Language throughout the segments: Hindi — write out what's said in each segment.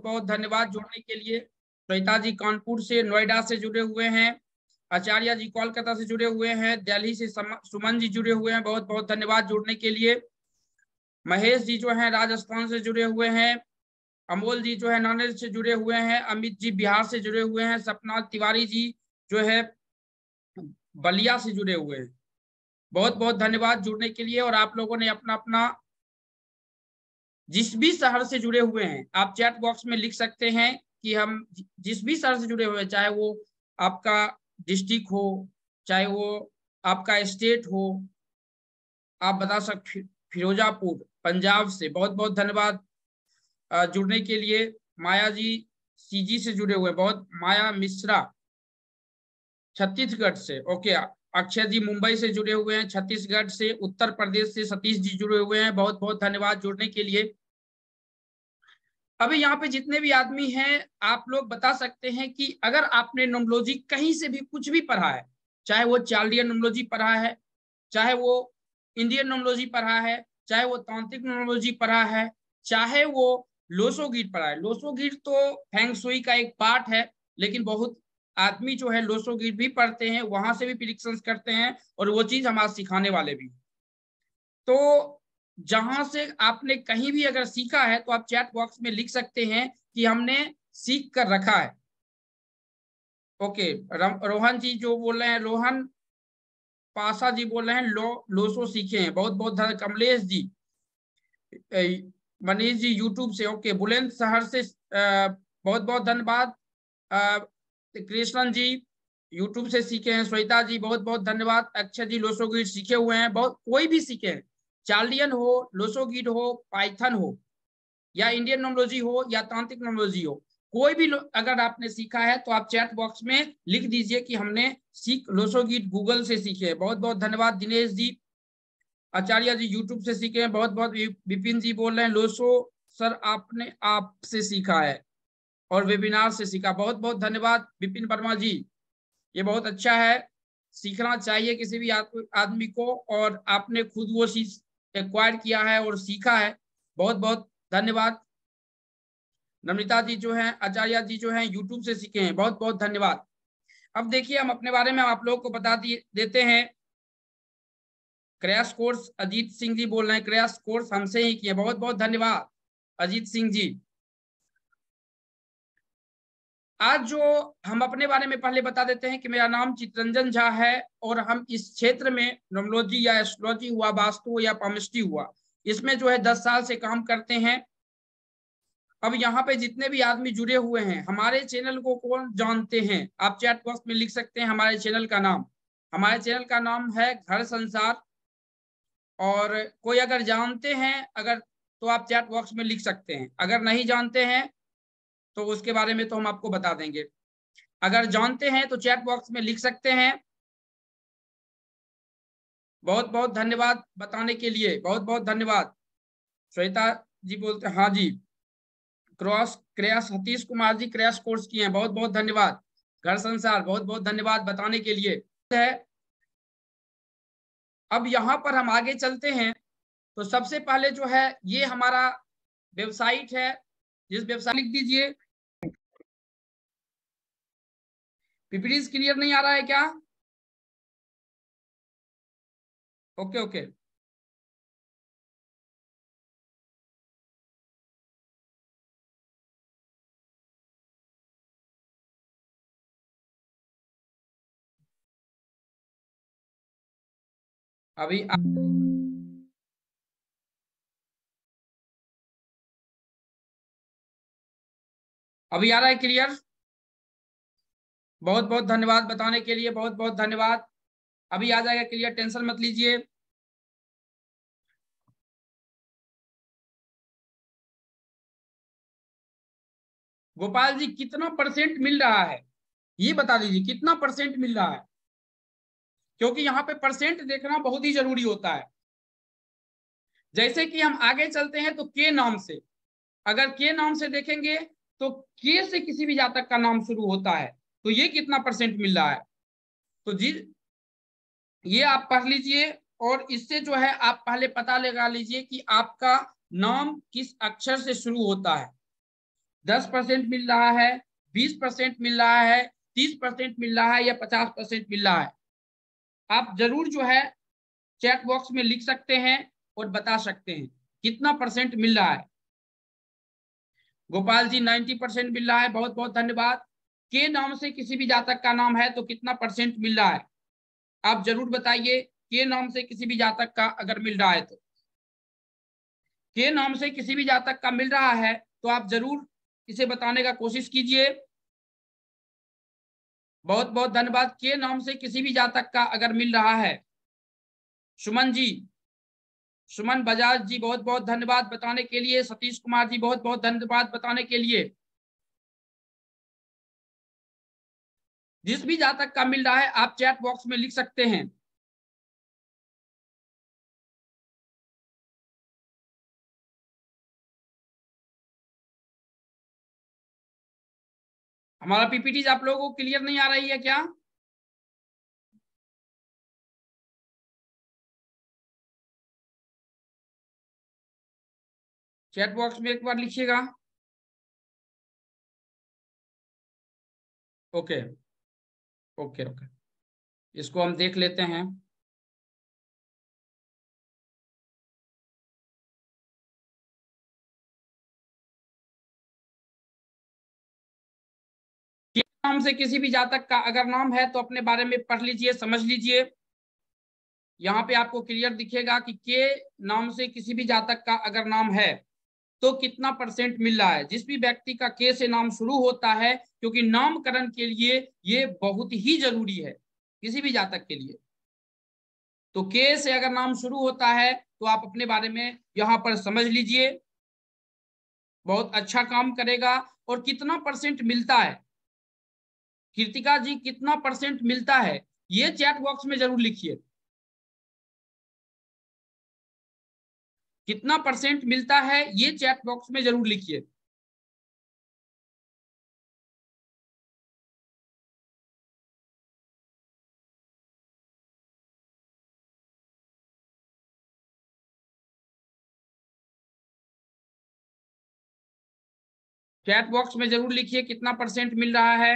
बहुत धन्यवाद जुड़ने के लिए। श्वेता जी कानपुर से, नोएडा से जुड़े हुए हैं। आचार्य जी कोलकाता से जुड़े हुए हैं। दिल्ली से सुमन जी जुड़े हुए हैं, बहुत बहुत धन्यवाद जुड़ने के लिए। महेश जी जो है राजस्थान से जुड़े हुए हैं। अमोल जी जो है नांदेड़ से जुड़े हुए हैं। अमित जी बिहार से जुड़े हुए हैं। सपना तिवारी जी जो है बलिया से जुड़े हुए हैं। बहुत बहुत धन्यवाद जुड़ने के लिए। और आप लोगों ने अपना अपना जिस भी शहर से जुड़े हुए हैं आप चैट बॉक्स में लिख सकते हैं कि हम जिस भी शहर से जुड़े हुए हैं, चाहे वो आपका डिस्ट्रिक्ट हो, चाहे वो आपका स्टेट हो, आप बता सकते। फिरोजापुर पंजाब से, बहुत बहुत धन्यवाद जुड़ने के लिए। माया जी सीजी से जुड़े हुए, बहुत। माया मिश्रा छत्तीसगढ़ से, ओके। अक्षय जी मुंबई से जुड़े हुए हैं। छत्तीसगढ़ से, उत्तर प्रदेश से सतीश जी जुड़े हुए हैं, बहुत बहुत धन्यवाद जुड़ने के लिए। अभी यहाँ पे जितने भी आदमी हैं आप लोग बता सकते हैं कि अगर आपने न्यूमरोलॉजी कहीं से भी कुछ भी पढ़ा है, चाहे वो चार्लियन न्यूमरोलॉजी पढ़ा है, चाहे वो इंडियन न्यूमरोलॉजी पढ़ा है, चाहे वो तांत्रिक न्यूमरोलॉजी पढ़ा है, चाहे वो लोसो गीट पढ़ा है। लोसो गीट तो फेंग शुई का एक पार्ट है, लेकिन बहुत आदमी जो है लोसो गीट भी पढ़ते हैं, वहां से भी प्रिडिक्शंस करते हैं, और वो चीज हम आज सिखाने वाले भी। तो जहां से आपने कहीं भी अगर सीखा है तो आप चैट बॉक्स में लिख सकते हैं कि हमने सीख कर रखा है। ओके, रोहन जी जो बोल रहे हैं, रोहन पासा जी बोल रहे हैं लोसो सीखे हैं, बहुत बहुत धन्यवाद। कमलेश जी, मनीष जी यूट्यूब से, ओके। बुलंदशहर से बहुत बहुत धन्यवाद। कृष्णन जी यूट्यूब से सीखे हैं। श्वेता जी बहुत बहुत धन्यवाद। अक्षय जी लोसो गीट सीखे हुए हैं, बहुत। कोई भी सीखे हैं, चार्लियन हो, लोसो गीट हो, पाइथन हो, या इंडियन न्यूमरोलॉजी हो, या तांत्रिक न्यूमरोलॉजी हो, कोई भी अगर आपने सीखा है तो आप चैट बॉक्स में लिख दीजिए कि हमने लोसो गीट गूगल से सीखे हैं। बहुत बहुत धन्यवाद। दिनेश जी, आचार्य जी यूट्यूब से सीखे हैं, बहुत बहुत। विपिन जी बोल रहे हैं लोसो सर आपने आपसे सीखा है और वेबिनार से सीखा, बहुत बहुत धन्यवाद। विपिन वर्मा जी, ये बहुत अच्छा है, सीखना चाहिए किसी भी आदमी को, और आपने खुद वो चीज एक्वायर किया है और सीखा है, बहुत बहुत धन्यवाद। नम्रता जी जो है, आचार्य जी जो है यूट्यूब से सीखे हैं, बहुत बहुत धन्यवाद। अब देखिए हम अपने बारे में आप लोगों को बता देते हैं। क्रैश कोर्स अजीत सिंह जी बोल रहे हैं, क्रैश कोर्स हमसे ही किए, बहुत बहुत धन्यवाद अजीत सिंह जी। आज जो हम अपने बारे में पहले बता देते हैं कि मेरा नाम चितरंजन झा है, और हम इस क्षेत्र में न्यूमरोलॉजी या एस्ट्रोलॉजी हुआ, वास्तु या पामिस्ट्री हुआ, इसमें जो है 10 साल से काम करते हैं। अब यहाँ पे जितने भी आदमी जुड़े हुए हैं, हमारे चैनल को कौन जानते हैं, आप चैट बॉक्स में लिख सकते हैं हमारे चैनल का नाम। हमारे चैनल का नाम है घर संसार। और कोई अगर जानते हैं अगर, तो आप चैट बॉक्स में लिख सकते हैं। अगर नहीं जानते हैं तो उसके बारे में तो हम आपको बता देंगे। अगर जानते हैं तो चैट बॉक्स में लिख सकते हैं। बहुत बहुत धन्यवाद बताने के लिए, बहुत बहुत धन्यवाद। श्वेता जी बोलते हैं, हाँ जी। Crash Satish Kumar ji crash course किए हैं, बहुत बहुत धन्यवाद। घर संसार, बहुत बहुत धन्यवाद बताने के लिए है। अब यहाँ पर हम आगे चलते हैं। तो सबसे पहले जो है ये हमारा वेबसाइट है, जिस वेबसाइट लिख दीजिए। पीपीटी क्लियर नहीं आ रहा है क्या? ओके ओके, अभी अभी आ रहा है क्लियर? बहुत बहुत धन्यवाद बताने के लिए, बहुत बहुत धन्यवाद। अभी आ जाएगा क्लियर, टेंशन मत लीजिए। गोपाल जी कितना परसेंट मिल रहा है ये बता दीजिए, कितना परसेंट मिल रहा है, क्योंकि यहाँ पे परसेंट देखना बहुत ही जरूरी होता है। जैसे कि हम आगे चलते हैं तो के नाम से, अगर के नाम से देखेंगे तो के से किसी भी जातक का नाम शुरू होता है, तो ये कितना परसेंट मिल रहा है। तो जी ये आप पढ़ लीजिए, और इससे जो है आप पहले पता लगा लीजिए कि आपका नाम किस अक्षर से शुरू होता है। 10% मिल रहा है, 20% मिल रहा है, 30% मिल रहा है या 50% मिल रहा है? आप जरूर जो है चैट बॉक्स में लिख सकते हैं और बता सकते हैं कितना परसेंट मिल रहा है। गोपाल जी 90% मिल रहा है, बहुत बहुत धन्यवाद। के नाम से किसी भी जातक का नाम है तो कितना परसेंट मिल रहा है? आप जरूर बताइए। के नाम से किसी भी जातक का अगर मिल रहा है तो, के नाम से किसी भी जातक का मिल रहा है तो आप जरूर इसे बताने का कोशिश कीजिए। बहुत बहुत धन्यवाद। के नाम से किसी भी जातक का अगर मिल रहा है, सुमन जी, सुमन बजाज जी बहुत बहुत धन्यवाद बताने के लिए। सतीश कुमार जी बहुत बहुत धन्यवाद बताने के लिए। जिस भी जातक का मिल रहा है आप चैट बॉक्स में लिख सकते हैं। हमारा पीपीटी आप लोगों को क्लियर नहीं आ रही है क्या? चैट बॉक्स में एक बार लिखिएगा। ओके ओके ओके, इसको हम देख लेते हैं। के नाम से किसी भी जातक का अगर नाम है तो अपने बारे में पढ़ लीजिए, समझ लीजिए। यहाँ पे आपको क्लियर दिखेगा कि के नाम से किसी भी जातक का अगर नाम है तो कितना परसेंट मिल रहा है। जिस भी व्यक्ति का के से नाम शुरू होता है, क्योंकि नामकरण के लिए ये बहुत ही जरूरी है किसी भी जातक के लिए, तो के से अगर नाम शुरू होता है तो आप अपने बारे में यहाँ पर समझ लीजिए। बहुत अच्छा काम करेगा। और कितना परसेंट मिलता है, कृतिका जी कितना परसेंट मिलता है, ये चैट बॉक्स में जरूर लिखिए। कितना परसेंट मिलता है ये चैट बॉक्स में जरूर लिखिए। चैट बॉक्स में जरूर लिखिए कितना परसेंट मिल रहा है।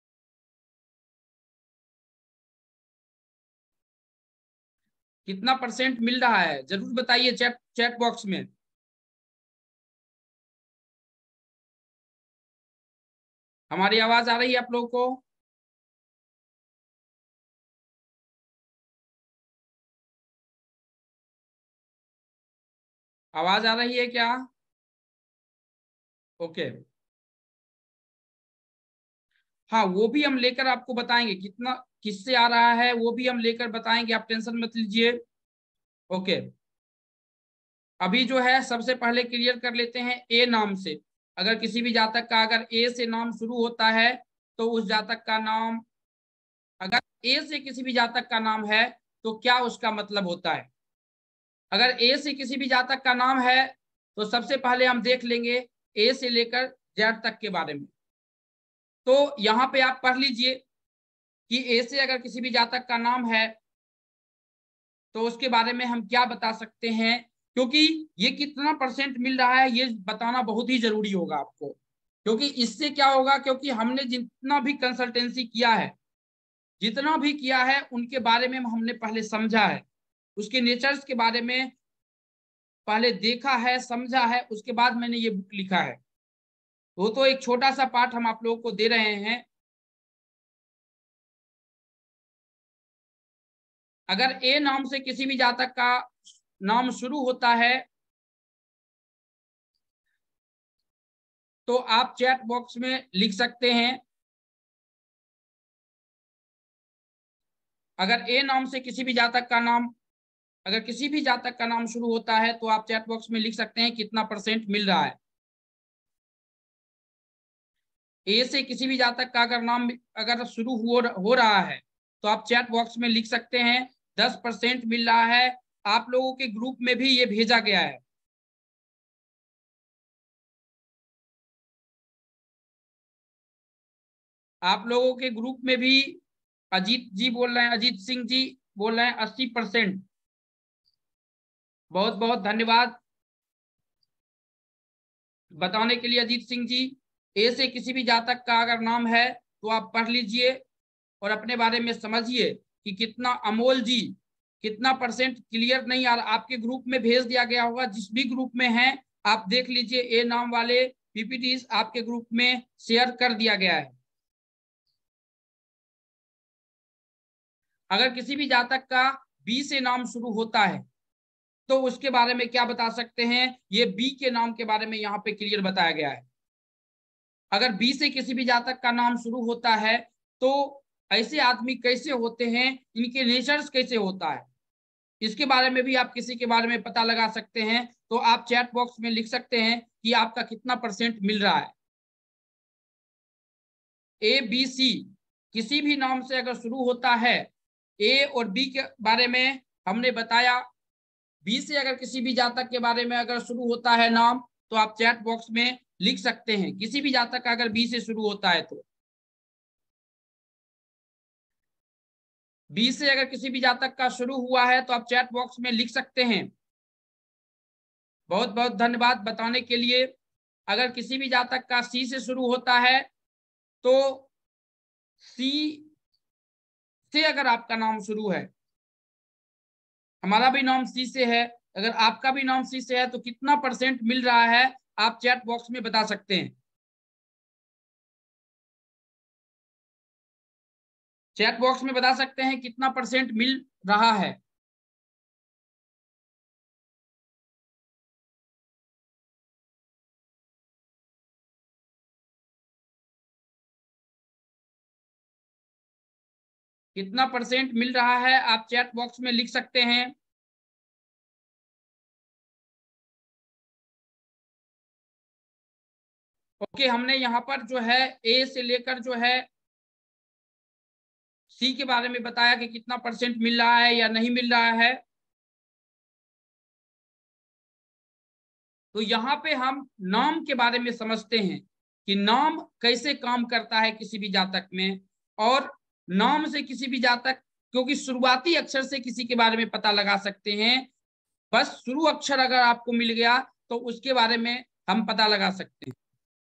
कितना परसेंट मिल रहा है जरूर बताइए चैट चैट बॉक्स में। हमारी आवाज आ रही है आप लोगों को? आवाज आ रही है क्या? ओके, हाँ वो भी हम लेकर आपको बताएंगे कितना किससे आ रहा है, वो भी हम लेकर बताएंगे, आप टेंशन मत लीजिए। ओके, अभी जो है सबसे पहले क्लियर कर लेते हैं ए नाम से। अगर किसी भी जातक का अगर ए से नाम शुरू होता है तो उस जातक का नाम, अगर ए से किसी भी जातक का नाम है तो क्या उसका मतलब होता है। अगर ए से किसी भी जातक का नाम है तो सबसे पहले हम देख लेंगे ए से लेकर जेड तक के बारे में। तो यहाँ पे आप पढ़ लीजिए कि ए से अगर किसी भी जातक का नाम है तो उसके बारे में हम क्या बता सकते हैं, क्योंकि ये कितना परसेंट मिल रहा है ये बताना बहुत ही जरूरी होगा आपको। क्योंकि इससे क्या होगा, क्योंकि हमने जितना भी कंसल्टेंसी किया है, जितना भी किया है उनके बारे में हमने पहले समझा है, उसके नेचर्स के बारे में पहले देखा है, समझा है, उसके बाद मैंने ये बुक लिखा है। वो तो एक छोटा सा पार्ट हम आप लोगों को दे रहे हैं। अगर ए नाम से किसी भी जातक का नाम शुरू होता है तो आप चैट बॉक्स में लिख सकते हैं। अगर ए नाम से किसी भी जातक का नाम, अगर किसी भी जातक का नाम शुरू होता है तो आप चैट बॉक्स में लिख सकते हैं कितना परसेंट मिल रहा है। ए से किसी भी जातक का अगर नाम अगर शुरू हो रहा है तो आप चैट बॉक्स में लिख सकते हैं 10% मिल रहा है। आप लोगों के ग्रुप में भी ये भेजा गया है। आप लोगों के ग्रुप में भी अजीत जी बोल रहे हैं, अजीत सिंह जी बोल रहे हैं 80%। बहुत बहुत धन्यवाद बताने के लिए अजीत सिंह जी। ए से किसी भी जातक का अगर नाम है तो आप पढ़ लीजिए और अपने बारे में समझिए कि कितना अमोल जी कितना परसेंट क्लियर नहीं आ रहा। आपके ग्रुप में भेज दिया गया होगा, जिस भी ग्रुप में है आप देख लीजिए, ए नाम वाले पीपीटीज आपके ग्रुप में शेयर कर दिया गया है। अगर किसी भी जातक का बी से नाम शुरू होता है तो उसके बारे में क्या बता सकते हैं, ये बी के नाम के बारे में यहाँ पे क्लियर बताया गया है। अगर बी से किसी भी जातक का नाम शुरू होता है तो ऐसे आदमी कैसे होते हैं, इनके नेचर्स कैसे होता है, इसके बारे में भी आप किसी के बारे में पता लगा सकते हैं। तो आप चैट बॉक्स में लिख सकते हैं कि आपका कितना परसेंट मिल रहा है। ए बी सी किसी भी नाम से अगर शुरू होता है, ए और बी के बारे में हमने बताया। बी से अगर किसी भी जातक के बारे में अगर शुरू होता है नाम तो आप चैट बॉक्स में लिख सकते हैं, किसी भी जातक का अगर बी से शुरू होता है तो। बी से अगर किसी भी जातक का शुरू हुआ है तो आप चैट बॉक्स में लिख सकते हैं। बहुत बहुत धन्यवाद बताने के लिए। अगर किसी भी जातक का सी से शुरू होता है तो सी से अगर आपका नाम शुरू है, हमारा भी नाम सी से है, अगर आपका भी नाम सी से है तो कितना परसेंट मिल रहा है आप चैट बॉक्स में बता सकते हैं। चैट बॉक्स में बता सकते हैं कितना परसेंट मिल रहा है। कितना परसेंट मिल रहा है आप चैट बॉक्स में लिख सकते हैं। ओके, हमने यहाँ पर जो है ए से लेकर जो है सी के बारे में बताया कि कितना परसेंट मिल रहा है या नहीं मिल रहा है। तो यहाँ पे हम नाम के बारे में समझते हैं कि नाम कैसे काम करता है किसी भी जातक में, और नाम से किसी भी जातक, क्योंकि शुरुआती अक्षर से किसी के बारे में पता लगा सकते हैं। बस शुरू अक्षर अगर आपको मिल गया तो उसके बारे में हम पता लगा सकते हैं।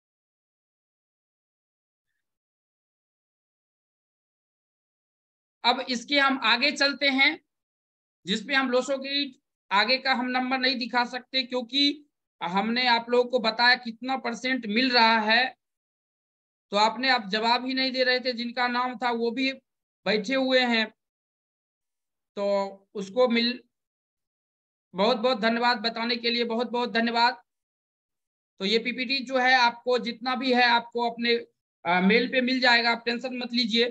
अब इसके हम आगे चलते हैं, जिसमें हम लोगों की आगे का हम नंबर नहीं दिखा सकते क्योंकि हमने आप लोगों को बताया कितना परसेंट मिल रहा है। तो आपने आप जवाब ही नहीं दे रहे थे, जिनका नाम था वो भी बैठे हुए हैं। तो उसको मिल बहुत बहुत धन्यवाद बताने के लिए, बहुत बहुत धन्यवाद। तो ये पीपीटी जो है आपको जितना भी है आपको अपने मेल पे मिल जाएगा, आप टेंशन मत लीजिए।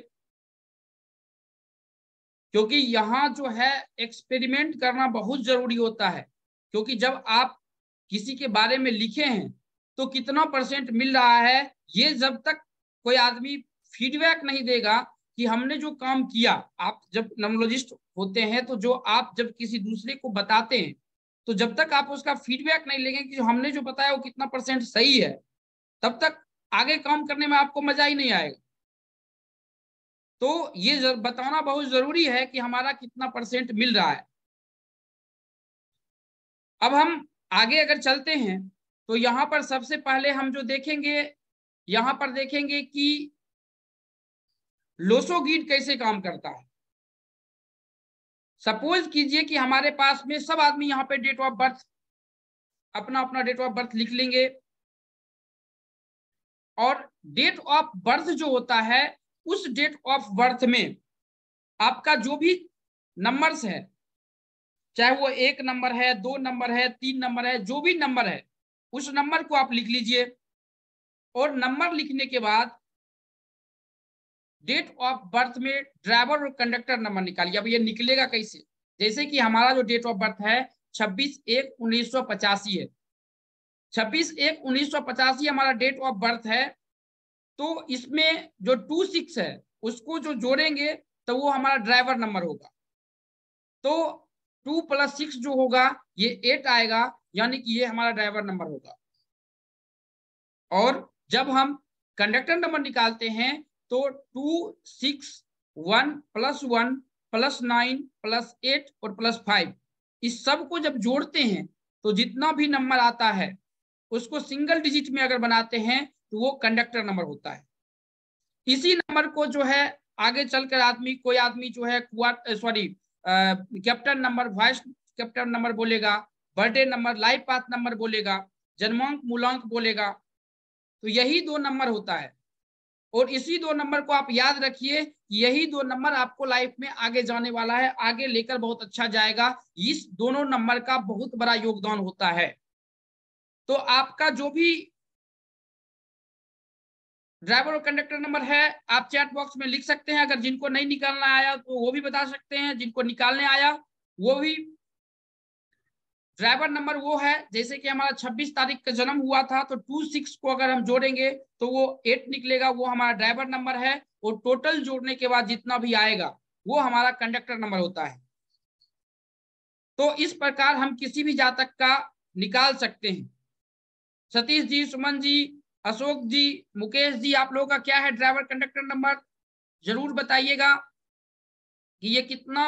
क्योंकि यहाँ जो है एक्सपेरिमेंट करना बहुत जरूरी होता है, क्योंकि जब आप किसी के बारे में लिखे हैं तो कितना परसेंट मिल रहा है, ये जब तक कोई आदमी फीडबैक नहीं देगा कि हमने जो काम किया। आप जब नमोलॉजिस्ट होते हैं तो जो आप जब किसी दूसरे को बताते हैं तो जब तक आप उसका फीडबैक नहीं लेंगे कि हमने जो बताया वो कितना परसेंट सही है, तब तक आगे काम करने में आपको मजा ही नहीं आएगा। तो ये बताना बहुत जरूरी है कि हमारा कितना परसेंट मिल रहा है। अब हम आगे अगर चलते हैं तो यहाँ पर सबसे पहले हम जो देखेंगे, यहाँ पर देखेंगे कि लोसोगीट कैसे काम करता है। सपोज कीजिए कि हमारे पास में सब आदमी यहाँ पे डेट ऑफ बर्थ, अपना अपना डेट ऑफ बर्थ लिख लेंगे। और डेट ऑफ बर्थ जो होता है, उस डेट ऑफ बर्थ में आपका जो भी नंबर्स है, चाहे वो 1 नंबर है, 2 नंबर है, 3 नंबर है, जो भी नंबर है उस नंबर को आप लिख लीजिए। और नंबर लिखने के बाद डेट ऑफ बर्थ में ड्राइवर और कंडक्टर नंबर निकालिए। अब ये निकलेगा कैसे, जैसे कि हमारा जो डेट ऑफ बर्थ है 26/1/1985 है, 26/1/1985 हमारा डेट ऑफ बर्थ है। तो इसमें जो 26 है उसको जो जोड़ेंगे तो वो हमारा ड्राइवर नंबर होगा। तो 2 + 6 जो होगा ये 8 आएगा, यानी कि ये हमारा ड्राइवर नंबर होगा। और जब हम कंडक्टर नंबर निकालते हैं तो 2 6 1 + 1 + 9 + 8 और +5, इस सब को जब जोड़ते हैं तो जितना भी नंबर आता है उसको सिंगल डिजिट में अगर बनाते हैं तो वो कंडक्टर नंबर होता है। इसी नंबर को जो है आगे चलकर कोई आदमी जो है captain number, vice captain number बोलेगा, birthday number, life path number बोलेगा, जन्मांक मूलांक बोलेगा। तो यही 2 नंबर होता है और इसी 2 नंबर को आप याद रखिए, यही 2 नंबर आपको लाइफ में आगे जाने वाला है, आगे लेकर बहुत अच्छा जाएगा। इस दोनों नंबर का बहुत बड़ा योगदान होता है। तो आपका जो भी ड्राइवर और कंडक्टर नंबर है आप चैट बॉक्स में लिख सकते हैं। अगर जिनको नहीं निकालना आया तो वो भी बता सकते हैं, जिनको निकालने आया वो भी। ड्राइवर नंबर वो है, जैसे कि हमारा 26 तारीख का जन्म हुआ था तो 26 को अगर हम जोड़ेंगे तो वो 8 निकलेगा, वो हमारा ड्राइवर नंबर है। और टोटल जोड़ने के बाद जितना भी आएगा वो हमारा कंडक्टर नंबर होता है। तो इस प्रकार हम किसी भी जातक का निकाल सकते हैं। सतीश जी, सुमन जी, अशोक जी, मुकेश जी, आप लोगों का क्या है ड्राइवर कंडक्टर नंबर? जरूर बताइएगा कि ये कितना।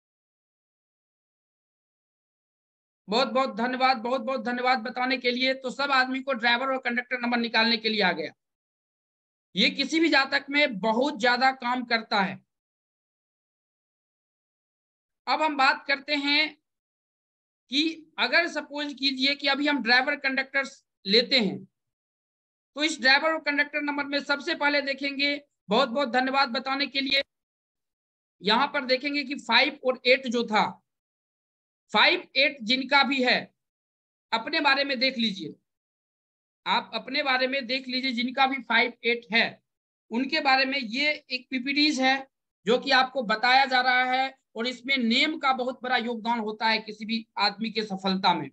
बहुत बहुत धन्यवाद, बहुत बहुत धन्यवाद बताने के लिए। तो सब आदमी को ड्राइवर और कंडक्टर नंबर निकालने के लिए आ गया। ये किसी भी जातक में बहुत ज्यादा काम करता है। अब हम बात करते हैं कि अगर सपोज कीजिए कि अभी हम ड्राइवर कंडक्टर लेते हैं तो इस ड्राइवर और कंडक्टर नंबर में सबसे पहले देखेंगे, बहुत बहुत धन्यवाद बताने के लिए, यहां पर देखेंगे कि 5 और 8 जो था, 5 8 जिनका भी है अपने बारे में देख लीजिए। आप अपने बारे में देख लीजिए, जिनका भी 5 8 है उनके बारे में ये एक पीपीटीज है जो कि आपको बताया जा रहा है। और इसमें नेम का बहुत बड़ा योगदान होता है किसी भी आदमी के सफलता में।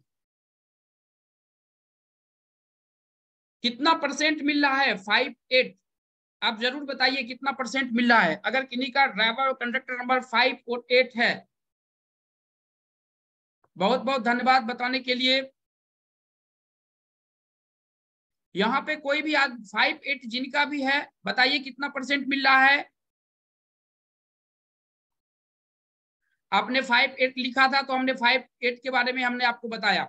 कितना परसेंट मिल रहा है 5 8? आप जरूर बताइए कितना परसेंट मिल रहा है अगर किन्हीं का ड्राइवर और कंडक्टर नंबर 5 और 8 है। बहुत बहुत धन्यवाद बताने के लिए। यहाँ पे कोई भी आज 5 8 जिनका भी है बताइए कितना परसेंट मिल रहा है। आपने 5 8 लिखा था तो हमने 5 8 के बारे में हमने आपको बताया।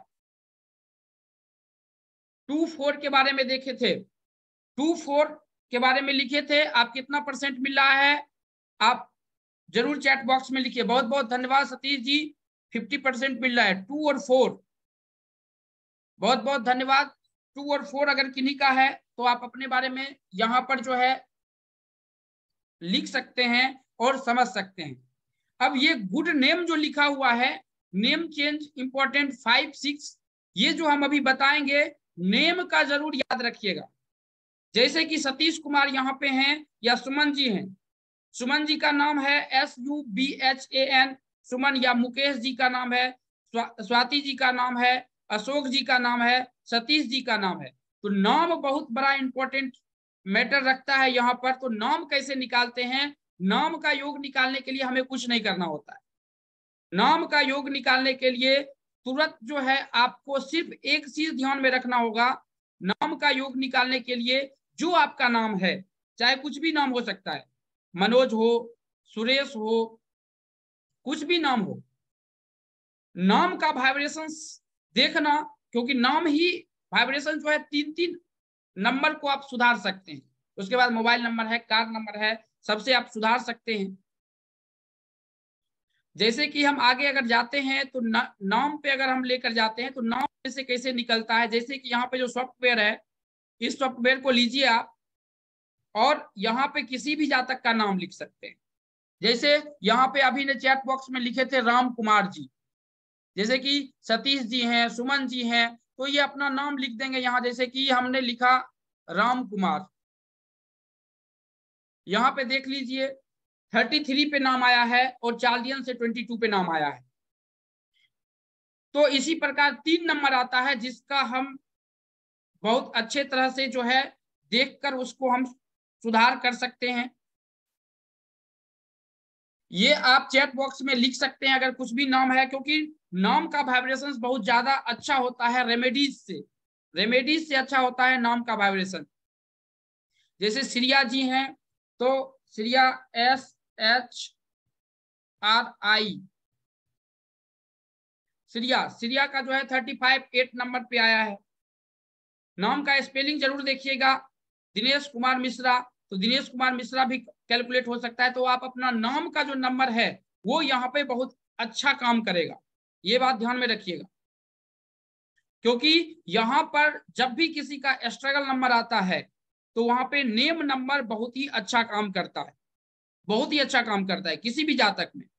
2 4 के बारे में देखे थे, 2 4 के बारे में लिखे थे। आप कितना परसेंट मिल रहा है आप जरूर चैट बॉक्स में लिखिए। बहुत बहुत धन्यवाद सतीश जी, 50% मिल रहा है 2 और 4। बहुत बहुत धन्यवाद। 2 और 4 अगर किन्हीं का है तो आप अपने बारे में यहाँ पर जो है लिख सकते हैं और समझ सकते हैं। अब ये गुड नेम जो लिखा हुआ है, नेम चेंज इंपॉर्टेंट 5 6, ये जो हम अभी बताएंगे नेम का जरूर याद रखिएगा। जैसे कि सतीश कुमार यहाँ पे हैं या सुमन जी हैं, सुमन जी का नाम है SUBHAN सुमन, या मुकेश जी का नाम है, स्वाति जी का नाम है, अशोक जी का नाम है, सतीश जी का नाम है। तो नाम बहुत बड़ा इंपॉर्टेंट मैटर रखता है यहाँ पर। तो नाम कैसे निकालते हैं? नाम का योग निकालने के लिए हमें कुछ नहीं करना होता है। नाम का योग निकालने के लिए तुरंत जो है आपको सिर्फ एक चीज ध्यान में रखना होगा। नाम का योग निकालने के लिए जो आपका नाम है, चाहे कुछ भी नाम हो सकता है, मनोज हो, सुरेश हो, कुछ भी नाम हो, नाम का वाइब्रेशन देखना, क्योंकि नाम ही वाइब्रेशन जो है 3 नंबर को आप सुधार सकते हैं। उसके बाद मोबाइल नंबर है, कार नंबर है, सबसे आप सुधार सकते हैं। जैसे कि हम आगे अगर जाते हैं तो नाम पे अगर हम लेकर जाते हैं तो नाम से कैसे निकलता है, जैसे कि यहाँ पे जो सॉफ्टवेयर है, इस सॉफ्टवेयर को लीजिए आप और यहाँ पे किसी भी जातक का नाम लिख सकते हैं। जैसे यहाँ पे अभी ने चैट बॉक्स में लिखे थे राम कुमार जी, जैसे कि सतीश जी हैं, सुमन जी हैं, तो ये अपना नाम लिख देंगे यहाँ। जैसे कि हमने लिखा राम कुमार, यहाँ पे देख लीजिए 33 पे नाम आया है और चार्लियन से 22 पे नाम आया है। तो इसी प्रकार 3 नंबर आता है जिसका हम बहुत अच्छे तरह से जो है देखकर उसको हम सुधार कर सकते हैं। ये आप चैट बॉक्स में लिख सकते हैं अगर कुछ भी नाम है, क्योंकि नाम का वाइब्रेशन बहुत ज्यादा अच्छा होता है रेमेडीज से अच्छा होता है नाम का वाइब्रेशन। जैसे श्रिया जी हैं तो श्रिया SHRI, श्रिया का जो है 35 8 नंबर पे आया है। नाम का स्पेलिंग जरूर देखिएगा, दिनेश कुमार मिश्रा, तो दिनेश कुमार मिश्रा भी कैलकुलेट हो सकता है। तो आप अपना नाम का जो नंबर है वो यहाँ पे बहुत अच्छा काम करेगा, ये बात ध्यान में रखिएगा। क्योंकि यहां पर जब भी किसी का स्ट्रगल नंबर आता है तो वहां पे नेम नंबर बहुत ही अच्छा काम करता है, बहुत ही अच्छा काम करता है किसी भी जातक में।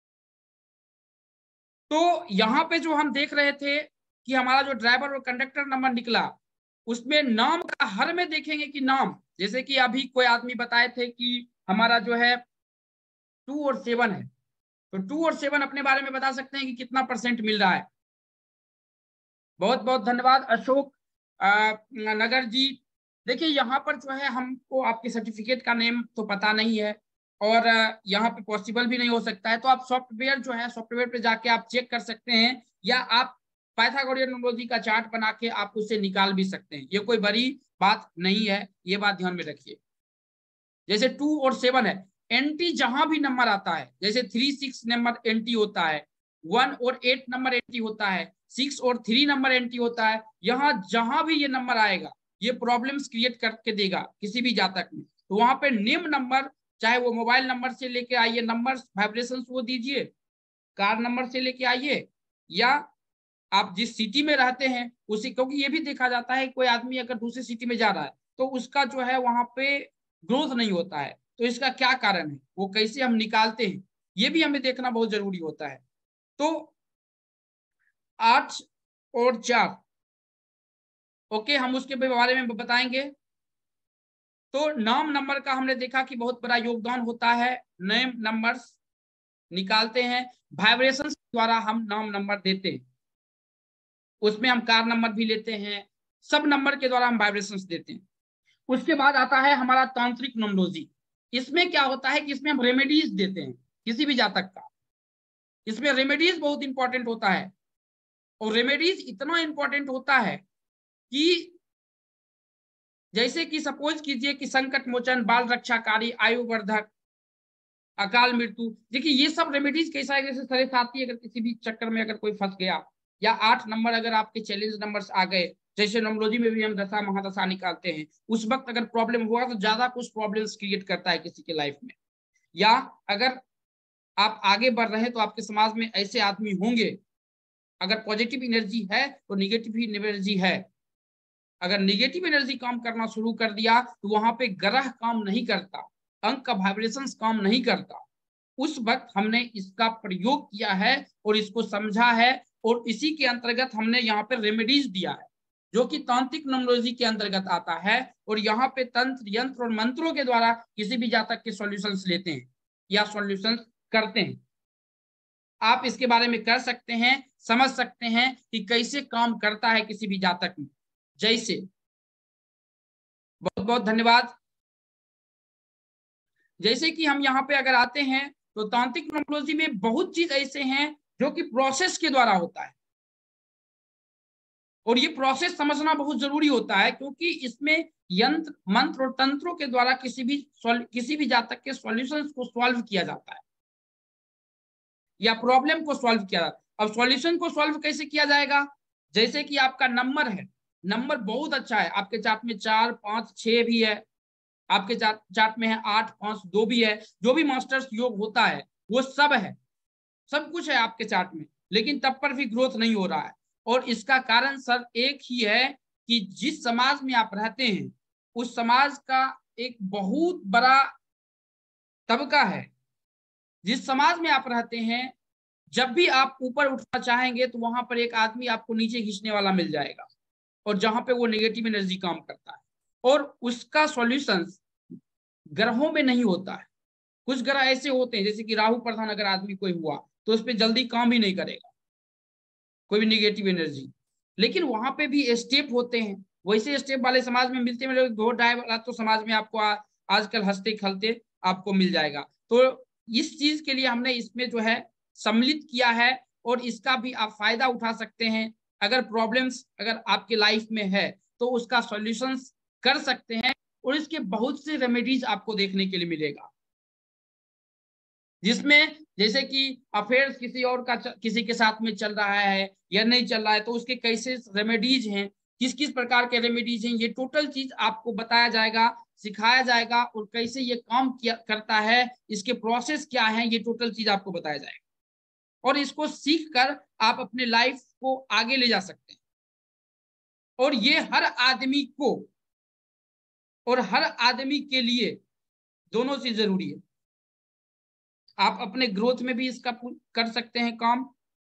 तो यहाँ पे जो हम देख रहे थे कि हमारा जो ड्राइवर और कंडक्टर नंबर निकला, उसमें नाम का हर में देखेंगे कि नाम, जैसे कि अभी कोई आदमी बताए थे कि हमारा जो है 2 और 7 है, तो 2 और 7 अपने बारे में बता सकते हैं कि कितना परसेंट मिल रहा है। बहुत बहुत धन्यवाद अशोक नगर जी। देखिए यहाँ पर जो है हमको आपके सर्टिफिकेट का नेम तो पता नहीं है और यहाँ पे पॉसिबल भी नहीं हो सकता है, तो आप सॉफ्टवेयर जो है सॉफ्टवेयर पे जाके आप चेक कर सकते हैं, या आप पाइथागोरियन न्यूमरोलॉजी का चार्ट बना के आप उसे निकाल भी सकते हैं, ये कोई बड़ी बात नहीं है, ये बात ध्यान में रखिए। जैसे 2 और 7 है, एंटी जहां भी नंबर आता है, जैसे 3 6 नंबर एंटी होता है, 1 और 8 नंबर एंटी होता है, 6 और 3 नंबर एंटी होता है, यहां जहां भी ये नंबर आएगा ये प्रॉब्लम्स क्रिएट करके देगा किसी भी जातक में। तो वहां पे निम्न नंबर, चाहे वो मोबाइल नंबर से लेके आइए, नंबर वाइब्रेशन वो दीजिए, कार नंबर से लेके आइए, या आप जिस सिटी में रहते हैं उसी, क्योंकि ये भी देखा जाता है कोई आदमी अगर दूसरी सिटी में जा रहा है तो उसका जो है वहां पे ग्रोथ नहीं होता है, तो इसका क्या कारण है, वो कैसे हम निकालते हैं, ये भी हमें देखना बहुत जरूरी होता है। तो 8 और 4, ओके, हम उसके बारे में बताएंगे। तो नाम नंबर का हमने देखा कि बहुत बड़ा योगदान होता है, नेम नंबर्स निकालते हैं, वाइब्रेशन द्वारा हम नाम नंबर देते हैं, उसमें हम कार नंबर भी लेते हैं, सब नंबर के द्वारा हम वाइब्रेशंस देते हैं। उसके बाद आता है हमारा तांत्रिक न्यूमरोलॉजी। इसमें क्या होता है कि इसमें हम रेमेडीज देते हैं किसी भी जातक का, इसमें रेमेडीज बहुत इंपॉर्टेंट होता है, और रेमेडीज इतना इंपॉर्टेंट होता है कि जैसे कि सपोज कीजिए कि संकट मोचन, बाल रक्षाकारी, आयुवर्धक, अकाल मृत्यु, देखिए ये सब रेमेडीज कैसा है, जैसे सरे साथी अगर किसी भी चक्कर में अगर कोई फंस गया, या 8 नंबर अगर आपके चैलेंज नंबर्स आ गए, जैसे न्यूमरोलॉजी में भी हम दशा महादशा निकालते हैं, उस वक्त अगर प्रॉब्लम हुआ तो ज्यादा कुछ प्रॉब्लम्स क्रिएट करता है किसी के लाइफ में, या अगर आप आगे बढ़ रहे हैं तो आपके समाज में ऐसे आदमी होंगे, अगर पॉजिटिव एनर्जी है तो निगेटिव एनर्जी है, अगर निगेटिव एनर्जी काम करना शुरू कर दिया तो वहां पे ग्रह काम नहीं करता, अंक का वाइब्रेशन काम नहीं करता, उस वक्त हमने इसका प्रयोग किया है और इसको समझा है, और इसी के अंतर्गत हमने यहाँ पे रेमेडीज दिया है जो कि तांत्रिक न्यूमरोलॉजी के अंतर्गत आता है, और यहाँ पे तंत्र यंत्र और मंत्रों के द्वारा किसी भी जातक के सॉल्यूशंस लेते हैं या सॉल्यूशंस करते हैं। आप इसके बारे में कर सकते हैं, समझ सकते हैं कि कैसे काम करता है किसी भी जातक में। जैसे बहुत बहुत धन्यवाद। जैसे कि हम यहाँ पे अगर आते हैं तो तांत्रिक न्यूमरोलॉजी में बहुत चीज ऐसे हैं जो कि प्रोसेस के द्वारा होता है, और ये प्रोसेस समझना बहुत जरूरी होता है, क्योंकि इसमें यंत्र मंत्र और तंत्रों के द्वारा किसी भी जातक के सॉल्यूशंस को सॉल्व किया जाता है, या प्रॉब्लम को सॉल्व किया जाता है। अब सॉल्यूशन को सॉल्व कैसे किया जाएगा, जैसे कि आपका नंबर है, नंबर बहुत अच्छा है, आपके चार्ट में 4 5 6 भी है, आपके चार्ट में है 8 5 2 भी है, जो भी मास्टर्स योग होता है वो सब है, सब कुछ है आपके चार्ट में, लेकिन तब पर भी ग्रोथ नहीं हो रहा है। और इसका कारण सर एक ही है कि जिस समाज में आप रहते हैं उस समाज का एक बहुत बड़ा तबका है, जिस समाज में आप रहते हैं जब भी आप ऊपर उठना चाहेंगे तो वहां पर एक आदमी आपको नीचे खींचने वाला मिल जाएगा, और जहां पे वो नेगेटिव एनर्जी काम करता है, और उसका सॉल्यूशन ग्रहों में नहीं होता है। कुछ ग्रह ऐसे होते हैं जैसे कि राहु प्रधान अगर आदमी कोई हुआ तो उस पर जल्दी काम ही नहीं करेगा कोई भी निगेटिव एनर्जी, लेकिन वहां पे भी स्टेप होते हैं, वैसे स्टेप वाले समाज में मिलते हैं, दो ढाई वाला तो समाज में आपको आजकल हंसते खलते आपको मिल जाएगा। तो इस चीज के लिए हमने इसमें जो है सम्मिलित किया है, और इसका भी आप फायदा उठा सकते हैं, अगर प्रॉब्लम्स अगर आपके लाइफ में है तो उसका सॉल्यूशन कर सकते हैं, और इसके बहुत से रेमेडीज आपको देखने के लिए मिलेगा, जिसमें जैसे कि अफेयर्स किसी और का किसी के साथ में चल रहा है या नहीं चल रहा है तो उसके कैसे रेमेडीज हैं, किस किस प्रकार के रेमेडीज हैं, ये टोटल चीज आपको बताया जाएगा, सिखाया जाएगा, और कैसे ये काम किया करता है, इसके प्रोसेस क्या है, ये टोटल चीज आपको बताया जाएगा। और इसको सीख कर आप अपने लाइफ को आगे ले जा सकते हैं। और ये हर आदमी को और हर आदमी के लिए दोनों चीज जरूरी है। आप अपने ग्रोथ में भी इसका कर सकते हैं काम,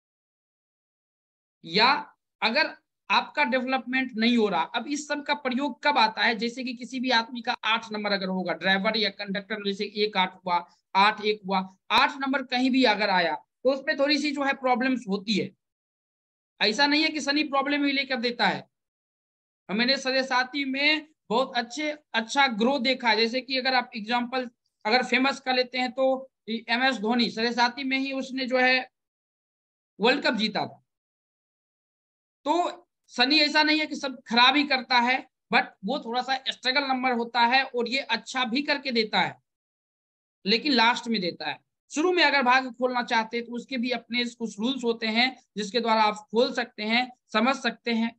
या अगर आपका डेवलपमेंट नहीं हो रहा, अब इस सब का प्रयोग कब आता है, जैसे कि किसी भी आदमी का 8 नंबर अगर होगा, ड्राइवर या कंडक्टर, जैसे 1-8 हुआ, 8-1 हुआ, 8 नंबर कहीं भी अगर आया तो उसमें थोड़ी सी जो है प्रॉब्लम्स होती है। ऐसा नहीं है कि सनी प्रॉब्लम ही लेकर देता है। मैंने सरे साथी में बहुत अच्छा ग्रो देखा है। जैसे कि अगर आप एग्जाम्पल अगर फेमस कर लेते हैं तो MS धोनी, सरे साथी में ही उसने जो है वर्ल्ड कप जीता था। तो सनी ऐसा नहीं है कि सब खराब ही करता है, बट वो थोड़ा सा स्ट्रगल नंबर होता है, और ये अच्छा भी करके देता है, लेकिन लास्ट में देता है। शुरू में अगर भाग्य खोलना चाहते हैं तो उसके भी अपने कुछ रूल्स होते हैं, जिसके द्वारा आप खोल सकते हैं, समझ सकते हैं।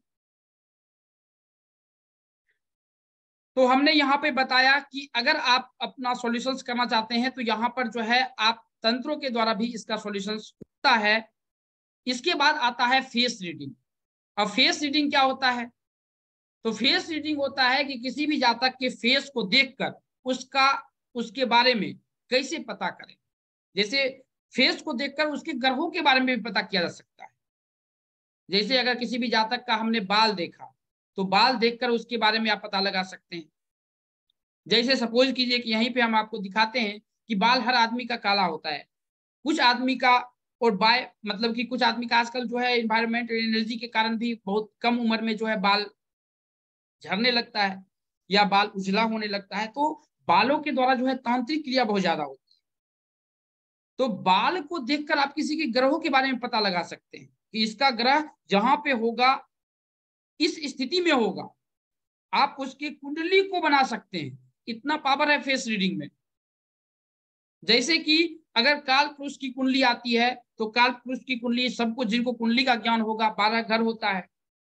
तो हमने यहाँ पे बताया कि अगर आप अपना सॉल्यूशंस करना चाहते हैं तो यहाँ पर जो है आप तंत्रों के द्वारा भी इसका सॉल्यूशंस होता है। इसके बाद आता है फेस रीडिंग। अब फेस रीडिंग क्या होता है? तो फेस रीडिंग होता है कि किसी भी जातक के फेस को देखकर उसके बारे में कैसे पता करें। जैसे फेस को देखकर उसके ग्रहों के बारे में भी पता किया जा सकता है। जैसे अगर किसी भी जातक का हमने बाल देखा तो बाल देखकर उसके बारे में आप पता लगा सकते हैं। जैसे सपोज कीजिए कि यहीं पे हम आपको दिखाते हैं कि बाल हर आदमी का काला होता है, कुछ आदमी का, और बाय मतलब कि कुछ आदमी का आजकल जो है एनवायरमेंट एनर्जी के कारण भी बहुत कम उम्र में जो है बाल झड़ने लगता है या बाल उजला होने लगता है। तो बालों के द्वारा जो है तांत्रिक क्रिया बहुत ज्यादा होती है। तो बाल को देखकर आप किसी के ग्रहों के बारे में पता लगा सकते हैं कि इसका ग्रह जहां पे होगा, इस स्थिति में होगा, आप उसकी कुंडली को बना सकते हैं। इतना पावर है फेस रीडिंग में। जैसे कि अगर काल पुरुष की कुंडली आती है तो काल पुरुष की कुंडली, सबको जिनको कुंडली का ज्ञान होगा, 12 घर होता है।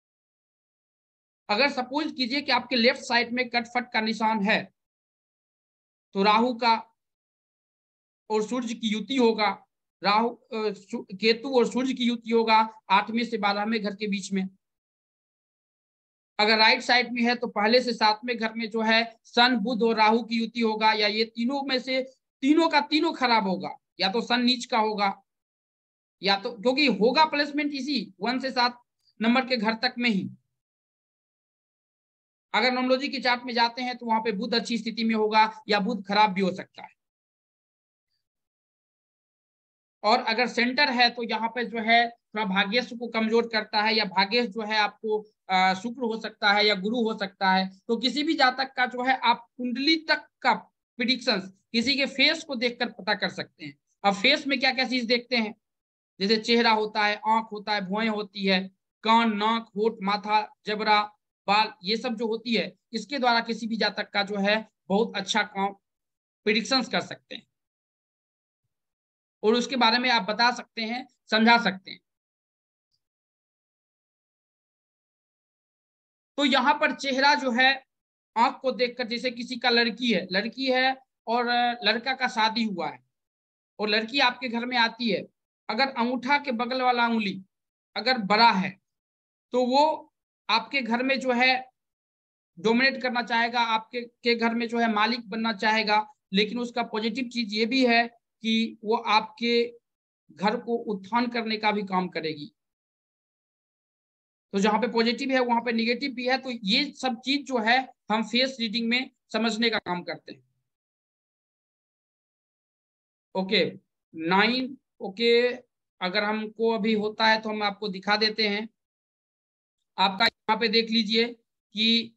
अगर सपोज कीजिए कि आपके लेफ्ट साइड में कटफट का निशान है तो राहु का और सूर्य की युति होगा, राहु केतु और सूर्य की युति होगा 8वें से 12वें घर के बीच में। अगर राइट साइड में है तो पहले से 7वें घर में जो है सन बुध और राहु की युति होगा, या ये तीनों में से तीनों का तीनों खराब होगा, या तो सन नीच का होगा, या तो क्योंकि होगा प्लेसमेंट इसी 1 से 7 नंबर के घर तक में ही। अगर नोमोलॉजी की चार्ट में जाते हैं तो वहां पे बुध अच्छी स्थिति में होगा या बुध खराब भी हो सकता है। और अगर सेंटर है तो यहाँ पे जो है थोड़ा भाग्येश को कमजोर करता है, या भाग्येश जो है आपको शुक्र हो सकता है या गुरु हो सकता है। तो किसी भी जातक का जो है आप कुंडली तक का प्रिडिक्शन किसी के फेस को देखकर पता कर सकते हैं। अब फेस में क्या क्या चीज देखते हैं, जैसे चेहरा होता है, आंख होता है, भुएं होती है, कान, नाक, होठ, माथा, जबड़ा, बाल, ये सब जो होती है, इसके द्वारा किसी भी जातक का जो है बहुत अच्छा काम प्रिडिक्शन कर सकते हैं, और उसके बारे में आप बता सकते हैं, समझा सकते हैं। तो यहाँ पर चेहरा जो है आंख को देखकर, जैसे किसी का लड़की है और लड़का का शादी हुआ है और लड़की आपके घर में आती है, अगर अंगूठा के बगल वाला उंगली अगर बड़ा है तो वो आपके घर में जो है डोमिनेट करना चाहेगा, आपके घर में जो है मालिक बनना चाहेगा। लेकिन उसका पॉजिटिव चीज ये भी है कि वो आपके घर को उत्थान करने का भी काम करेगी। तो जहां पे पॉजिटिव है वहां पे निगेटिव भी है। तो ये सब चीज जो है हम फेस रीडिंग में समझने का काम करते हैं। Okay 9 okay. अगर हमको अभी होता है तो हम आपको दिखा देते हैं। आपका यहाँ पे देख लीजिए कि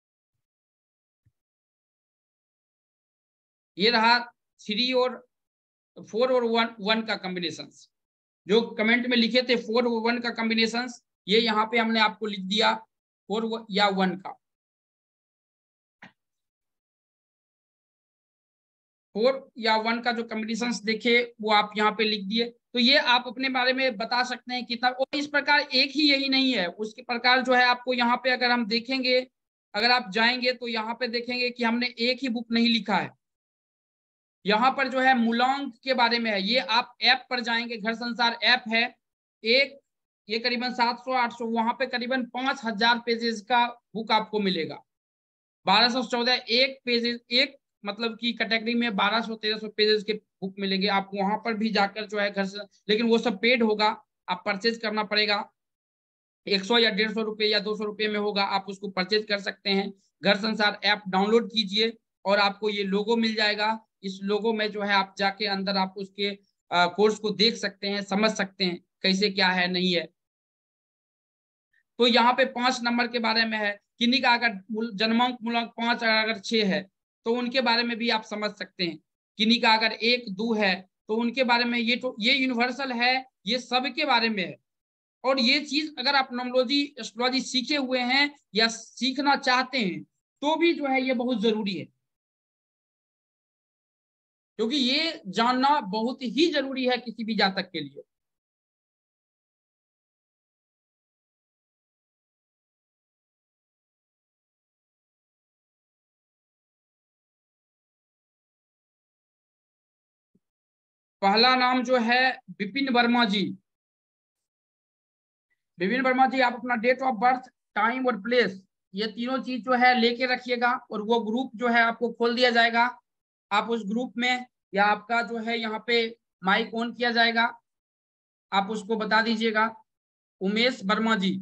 ये रहा 3 और 4 और 1 का कॉम्बिनेशन। जो कमेंट में लिखे थे 4 और 1 का कॉम्बिनेशन, ये यहाँ पे हमने आपको लिख दिया 4 या 1 का। 4 या 1 का जो कॉम्बिनेशंस देखे वो आप यहाँ पे लिख दिए। तो ये आप अपने बारे में बता सकते हैं कितना। और इस प्रकार एक ही यही नहीं है, उसके प्रकार जो है आपको यहाँ पे अगर हम देखेंगे, अगर आप जाएंगे तो यहाँ पे देखेंगे कि हमने एक ही बुक नहीं लिखा है। यहाँ पर जो है मूलांक के बारे में है, ये आप ऐप पर जाएंगे, घर संसार ऐप है एक, ये करीबन 700-800, वहां पे करीबन 5000 पेजेस का बुक आपको मिलेगा। 1214 एक पेजेस, एक मतलब की कैटेगरी में 1200-1300 पेजेस के बुक मिलेंगे आपको। वहां पर भी जाकर जो है घर से, लेकिन वो सब पेड होगा, आप परचेज करना पड़ेगा। 100 या 150 रुपये या 200 रुपये में होगा, आप उसको परचेज कर सकते हैं। घर संसार ऐप डाउनलोड कीजिए और आपको ये लोगो मिल जाएगा। इस लोगो में जो है आप जाके अंदर आप उसके कोर्स को देख सकते हैं, समझ सकते हैं कैसे क्या है नहीं है। तो यहाँ पे 5 नंबर के बारे में है, किन्हीं का अगर जन्मांक मूलांक 5 अगर 6 है तो उनके बारे में भी आप समझ सकते हैं। किन्हीं का अगर 1 2 है तो उनके बारे में, ये तो ये यूनिवर्सल है, ये सबके बारे में है। और ये चीज अगर आप नॉमोलॉजी एस्ट्रोलॉजी सीखे हुए हैं या सीखना चाहते हैं तो भी जो है ये बहुत जरूरी है, क्योंकि ये जानना बहुत ही जरूरी है किसी भी जातक के लिए। पहला नाम जो है विपिन वर्मा जी। विपिन वर्मा जी, आप अपना डेट ऑफ बर्थ, टाइम और प्लेस, ये तीनों चीज जो है लेके रखिएगा, और वो ग्रुप जो है आपको खोल दिया जाएगा। आप उस ग्रुप में, या आपका जो है यहाँ पे माइक ऑन किया जाएगा, आप उसको बता दीजिएगा। उमेश वर्मा जी,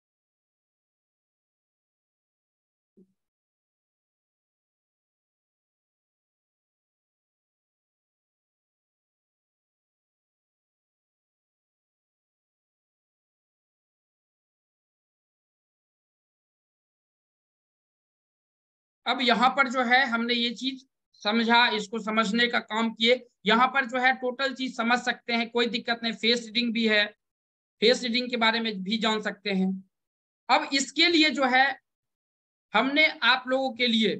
अब यहाँ पर जो है हमने ये चीज समझा, इसको समझने का काम किए। यहाँ पर जो है टोटल चीज समझ सकते हैं, कोई दिक्कत नहीं। फेस रीडिंग भी है, फेस रीडिंग के बारे में भी जान सकते हैं। अब इसके लिए जो है हमने आप लोगों के लिए,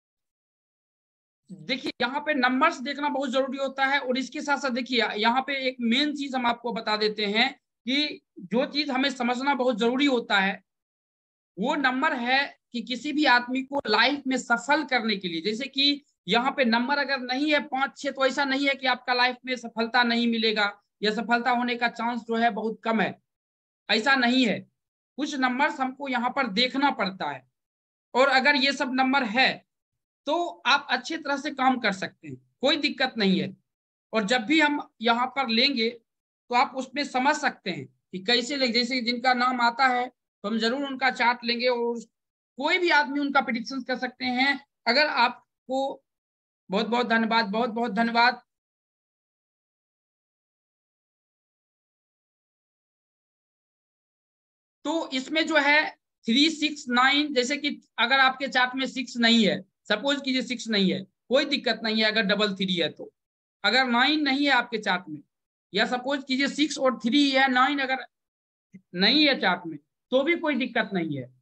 देखिए यहाँ पे नंबर्स देखना बहुत जरूरी होता है, और इसके साथ साथ देखिए यहाँ पे एक मेन चीज हम आपको बता देते हैं कि जो चीज हमें समझना बहुत जरूरी होता है वो नंबर है कि किसी भी आदमी को लाइफ में सफल करने के लिए, जैसे कि यहाँ पे नंबर अगर नहीं है 5-6 तो ऐसा नहीं है कि आपका लाइफ में सफलता नहीं मिलेगा या सफलता होने का चांस जो है बहुत कम है, ऐसा नहीं है। कुछ नंबर्स हमको यहाँ पर देखना पड़ता है, और अगर ये सब नंबर है तो आप अच्छी तरह से काम कर सकते हैं, कोई दिक्कत नहीं है। और जब भी हम यहाँ पर लेंगे तो आप उसमें समझ सकते हैं कि कैसे ले, जैसे जिनका नाम आता है तो हम जरूर उनका चार्ट लेंगे, और कोई भी आदमी उनका प्रिडिक्शन कर सकते हैं। अगर आपको, बहुत बहुत धन्यवाद, बहुत बहुत धन्यवाद। तो इसमें जो है 369, जैसे कि अगर आपके चार्ट में 6 नहीं है, सपोज कीजिए 6 नहीं है, कोई दिक्कत नहीं है। अगर डबल 3 है तो, अगर 9 नहीं है आपके चार्ट में, या सपोज कीजिए 6 और 3 है, 9 अगर नहीं है चार्ट में तो भी कोई दिक्कत नहीं है।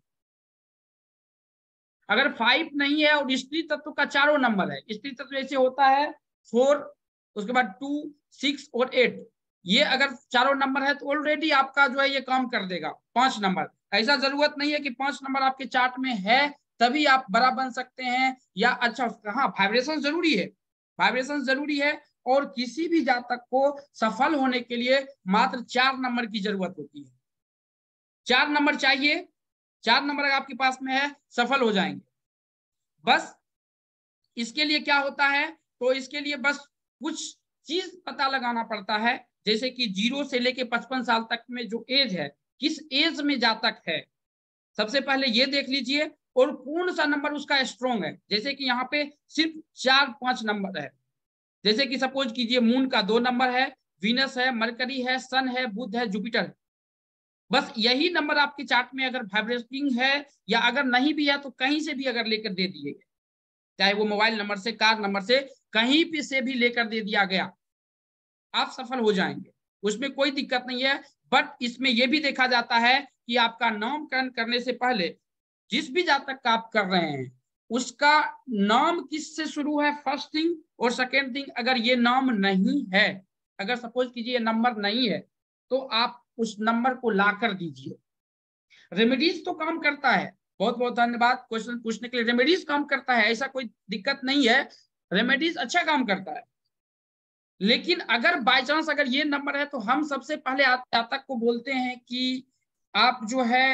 अगर 5 नहीं है और स्त्री तत्व का चारों नंबर है, स्त्री तत्व ऐसे होता है 4, उसके बाद 2, 6 और 8, ये अगर चारों नंबर है तो ऑलरेडी आपका जो है ये काम कर देगा। 5 नंबर, ऐसा जरूरत नहीं है कि 5 नंबर आपके चार्ट में है तभी आप बड़ा बन सकते हैं या अच्छा। हाँ, वाइब्रेशन जरूरी है, वाइब्रेशन जरूरी है। और किसी भी जातक को सफल होने के लिए मात्र 4 नंबर की जरूरत होती है। 4 नंबर चाहिए, 4 नंबर अगर आपके पास में है सफल हो जाएंगे। बस इसके लिए क्या होता है, तो इसके लिए बस कुछ चीज पता लगाना पड़ता है, जैसे कि 0 से लेके 55 साल तक में जो एज है, किस एज में जातक है, सबसे पहले ये देख लीजिए। और कौन सा नंबर उसका स्ट्रॉन्ग है, जैसे कि यहाँ पे सिर्फ 4-5 नंबर है, जैसे कि सपोज कीजिए मून का 2 नंबर है, वीनस है, मरकरी है, सन है, बुध है, जुपिटर। बस यही नंबर आपके चार्ट में अगर वाइब्रेटिंग है, या अगर नहीं भी है तो कहीं से भी अगर लेकर दे दिए, चाहे वो मोबाइल नंबर से, कार नंबर से, कहीं पे से भी लेकर दे दिया गया, आप सफल हो जाएंगे, उसमें कोई दिक्कत नहीं है। बट इसमें यह भी देखा जाता है कि आपका नामकरण करने से पहले, जिस भी जातक का आप कर रहे हैं, उसका नाम किससे शुरू है, फर्स्ट थिंग। और सेकेंड थिंग, अगर ये नाम नहीं है, अगर सपोज कीजिए ये नंबर नहीं है, तो आप उस नंबर को ला कर दीजिए। रेमेडीज तो काम करता है, बहुत बहुत धन्यवाद क्वेश्चन पूछने के लिए। रेमेडीज काम करता है, ऐसा कोई दिक्कत नहीं है, रेमेडीज अच्छा काम करता है। लेकिन अगर बाय चांस अगर ये नंबर है, तो हम सबसे पहले जातक को बोलते हैं कि आप जो है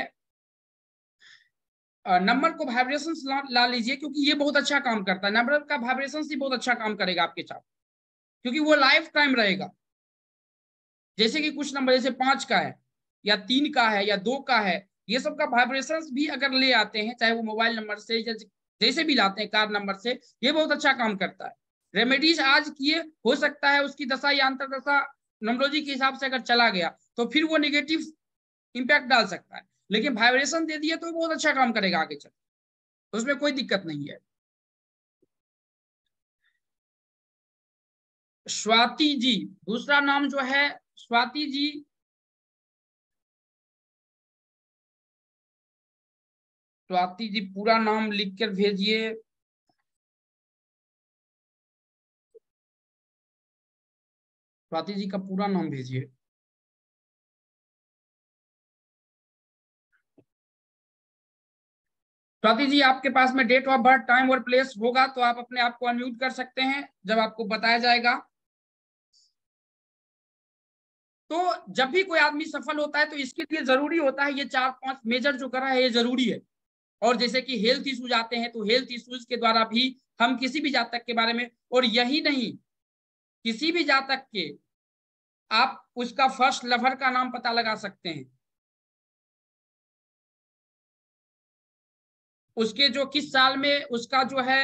नंबर को वाइब्रेशन ला लीजिए, क्योंकि ये बहुत अच्छा काम करता है। नंबर का वाइब्रेशन ही बहुत अच्छा काम करेगा आपके साथ, क्योंकि वो लाइफ टाइम रहेगा। जैसे कि कुछ नंबर जैसे 5 का है या 3 का है या 2 का है, ये सब का वाइब्रेशन भी अगर ले आते हैं, चाहे वो मोबाइल नंबर से जैसे भी लाते हैं, कार नंबर से, ये बहुत अच्छा काम करता है। रेमेडीज आज किए, हो सकता है उसकी दशा या अंतरदशा न्यूमरोलॉजी के हिसाब से अगर चला गया तो फिर वो निगेटिव इंपैक्ट डाल सकता है, लेकिन वाइब्रेशन दे दिए तो बहुत अच्छा काम करेगा आगे चल, तो उसमें कोई दिक्कत नहीं है। स्वाति जी, दूसरा नाम जो है स्वाति जी, स्वाति जी पूरा नाम लिख कर भेजिए। स्वाति जी का पूरा नाम भेजिए। स्वाति जी, आपके पास में डेट ऑफ बर्थ, टाइम और प्लेस होगा तो आप अपने आप को अनम्यूट कर सकते हैं जब आपको बताया जाएगा। तो जब भी कोई आदमी सफल होता है तो इसके लिए जरूरी होता है ये 4-5 मेजर जो करा है, ये जरूरी है। और जैसे कि हेल्थ इश्यूज आते हैं, तो हेल्थ इश्यूज के द्वारा भी हम किसी भी जातक के बारे में, और यही नहीं, किसी भी जातक के आप उसका फर्स्ट लवर का नाम पता लगा सकते हैं, उसके जो किस साल में उसका जो है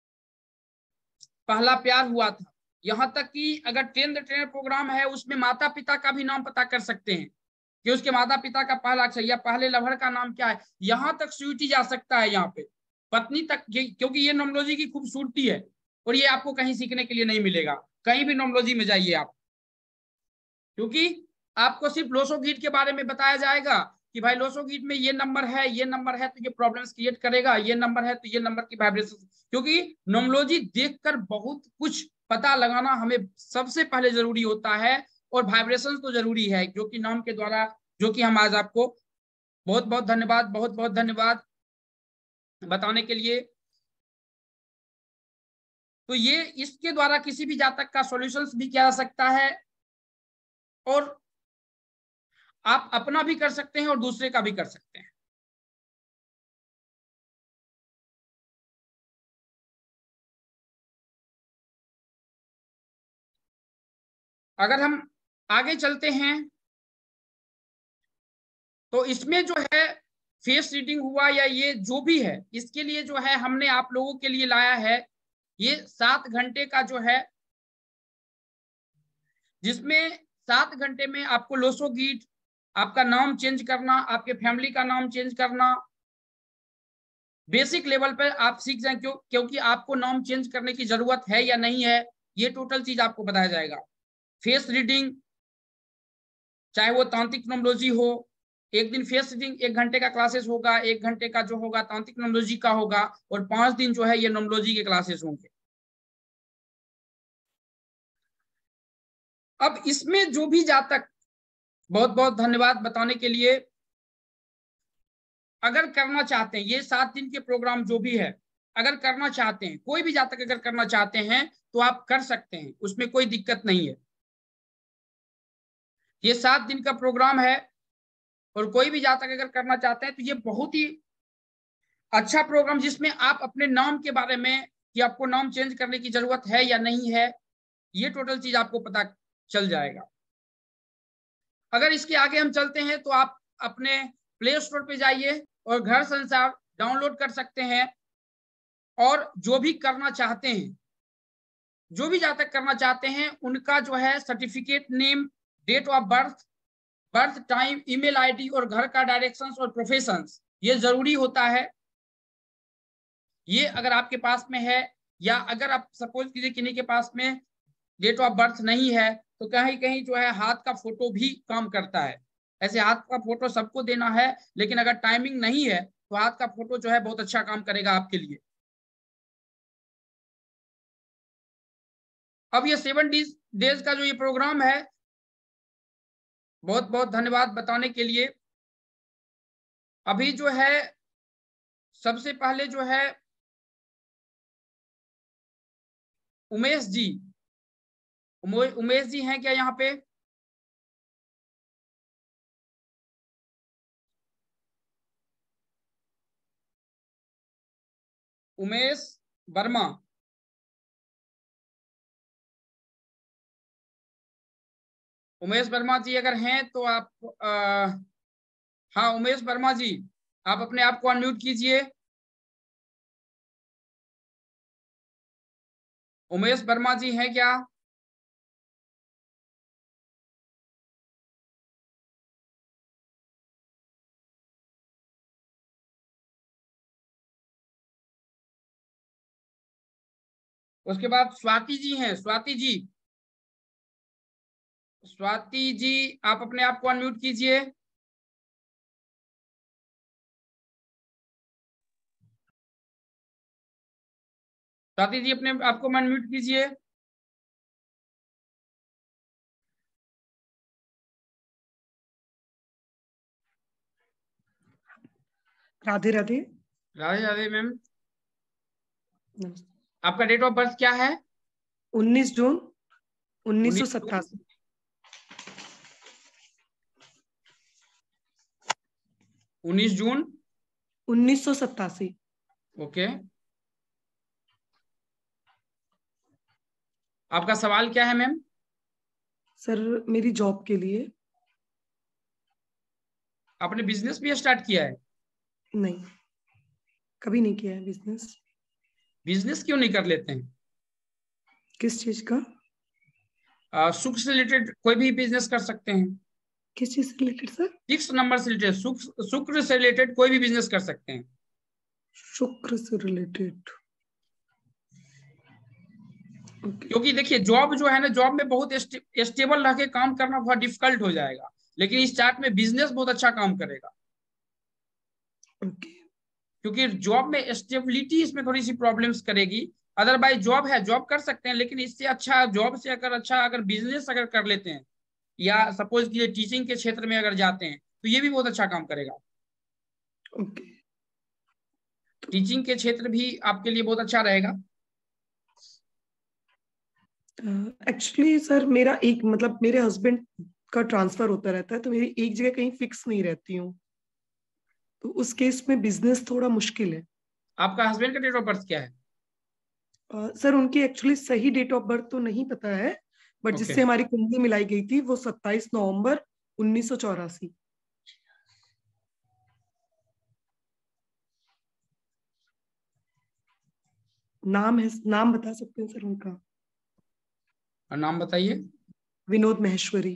पहला प्यार हुआ था, यहां तक कि अगर ट्रेन प्रोग्राम है उसमें माता पिता का भी नाम पता कर सकते हैं कि उसके माता पिता का पहला अक्षर या पहले लवर का नाम क्या है। यहां तक स्वीटी जा सकता है, यहाँ पे पत्नी तक, क्योंकि ये नोमोलॉजी की खूबसूरती है और ये आपको कहीं सीखने के लिए नहीं मिलेगा। कहीं भी नोमोलॉजी में जाइए आप, क्योंकि आपको सिर्फ लोसोगीट के बारे में बताया जाएगा कि भाई लोसोगीट में ये नंबर है, ये नंबर है तो ये प्रॉब्लम्स क्रिएट करेगा, ये नंबर है तो ये नंबर की वाइब्रेशन। क्योंकि नोमोलॉजी देखकर बहुत कुछ पता लगाना हमें सबसे पहले जरूरी होता है, और वाइब्रेशन तो जरूरी है, जो कि नाम के द्वारा, जो कि हम आज आपको, बहुत बहुत धन्यवाद, बहुत बहुत धन्यवाद बताने के लिए। तो ये इसके द्वारा किसी भी जातक का सॉल्यूशंस भी किया जा सकता है, और आप अपना भी कर सकते हैं और दूसरे का भी कर सकते हैं। अगर हम आगे चलते हैं तो इसमें जो है फेस रीडिंग हुआ या ये जो भी है, इसके लिए जो है हमने आप लोगों के लिए लाया है ये 7 घंटे का जो है, जिसमें 7 घंटे में आपको लोसोगीट, आपका नाम चेंज करना, आपके फैमिली का नाम चेंज करना, बेसिक लेवल पर आप सीख जाए, क्योंकि आपको नाम चेंज करने की जरूरत है या नहीं है, ये टोटल चीज आपको बताया जाएगा। फेस रीडिंग, चाहे वो तांत्रिक नोमोलॉजी हो, एक दिन फेस रीडिंग 1 घंटे का क्लासेस होगा, 1 घंटे का जो होगा तांत्रिक नोमोलॉजी का होगा, और 5 दिन जो है ये नोमोलॉजी के क्लासेस होंगे। अब इसमें जो भी जातक, बहुत बहुत धन्यवाद बताने के लिए, अगर करना चाहते हैं ये 7 दिन के प्रोग्राम जो भी है, अगर करना चाहते हैं, कोई भी जातक अगर करना चाहते हैं तो आप कर सकते हैं, उसमें कोई दिक्कत नहीं है। ये 7 दिन का प्रोग्राम है, और कोई भी जातक अगर करना चाहते हैं तो ये बहुत ही अच्छा प्रोग्राम, जिसमें आप अपने नाम के बारे में, कि आपको नाम चेंज करने की जरूरत है या नहीं है, ये टोटल चीज आपको पता चल जाएगा। अगर इसके आगे हम चलते हैं तो आप अपने प्ले स्टोर पे जाइए और घर संसार डाउनलोड कर सकते हैं, और जो भी करना चाहते हैं, जो भी जातक करना चाहते हैं, उनका जो है certificate, name, date of birth, birth time, email ID और घर का डायरेक्शंस और प्रोफेशंस, ये जरूरी होता है। ये अगर आपके पास में है, या अगर आप सपोज कीजिए किन्हीं के पास में डेट ऑफ बर्थ नहीं है, तो कहीं कहीं जो है हाथ का फोटो भी काम करता है। ऐसे हाथ का फोटो सबको देना है, लेकिन अगर टाइमिंग नहीं है तो हाथ का फोटो जो है बहुत अच्छा काम करेगा आपके लिए। अब ये 7 डेज का जो ये प्रोग्राम है, बहुत बहुत धन्यवाद बताने के लिए। अभी जो है सबसे पहले जो है उमेश जी, उमेश जी हैं क्या यहाँ पे? उमेश वर्मा, उमेश वर्मा जी अगर हैं तो आप हाँ उमेश वर्मा जी, आप अपने आप को अनम्यूट कीजिए। उमेश वर्मा जी हैं क्या? उसके बाद स्वाति जी हैं, स्वाति जी, स्वाति जी आप अपने आप को अनम्यूट कीजिए। स्वाति जी अपने आप को अनम्यूट कीजिए। राधे राधे। राधे राधे मैम। नमस्ते। आपका डेट ऑफ बर्थ क्या है? 19 जून 1987। 19 जून 1987। ओके। आपका सवाल क्या है मैम? सर मेरी जॉब के लिए। आपने बिजनेस भी स्टार्ट किया है? नहीं, कभी नहीं किया है बिजनेस। बिजनेस क्यों नहीं कर लेते हैं? किस चीज का? सुख से रिलेटेड कोई भी बिजनेस कर सकते हैं। किस चीज से रिलेटेड सर? 6 नंबर से रिलेटेड, शुक्र से रिलेटेड कोई भी बिजनेस कर सकते हैं। शुक्र से रिलेटेड। क्योंकि देखिए जॉब जो है ना, जॉब में बहुत स्टेबल रह के काम करना बहुत डिफिकल्ट हो जाएगा, लेकिन इस चार्ट में बिजनेस बहुत अच्छा काम करेगा। क्योंकि जॉब में स्टेबिलिटी इसमें थोड़ी सी प्रॉब्लम्स करेगी। अदरवाइज जॉब है, जॉब कर सकते हैं, लेकिन इससे अच्छा जॉब से अगर अच्छा अगर बिजनेस अगर कर लेते हैं, या सपोज कि टीचिंग के क्षेत्र में अगर जाते हैं तो ये भी बहुत अच्छा काम करेगा। ओके। टीचिंग के क्षेत्र भी आपके लिए बहुत अच्छा रहेगा। एक्चुअली सर मेरा एक मतलब मेरे हस्बैंड का ट्रांसफर होता रहता है, तो मेरी एक जगह कहीं फिक्स नहीं रहती हूँ, तो उस केस में बिजनेस थोड़ा मुश्किल है। आपका हस्बैंड का डेट ऑफ बर्थ क्या है? सर उनकी एक्चुअली सही डेट ऑफ बर्थ तो नहीं पता है, बट ओके। जिससे हमारी कुंडली मिलाई गई थी वो 27 नवंबर 1984। नाम है, नाम बता सकते हैं सर उनका? और नाम बताइए। विनोद महेश्वरी।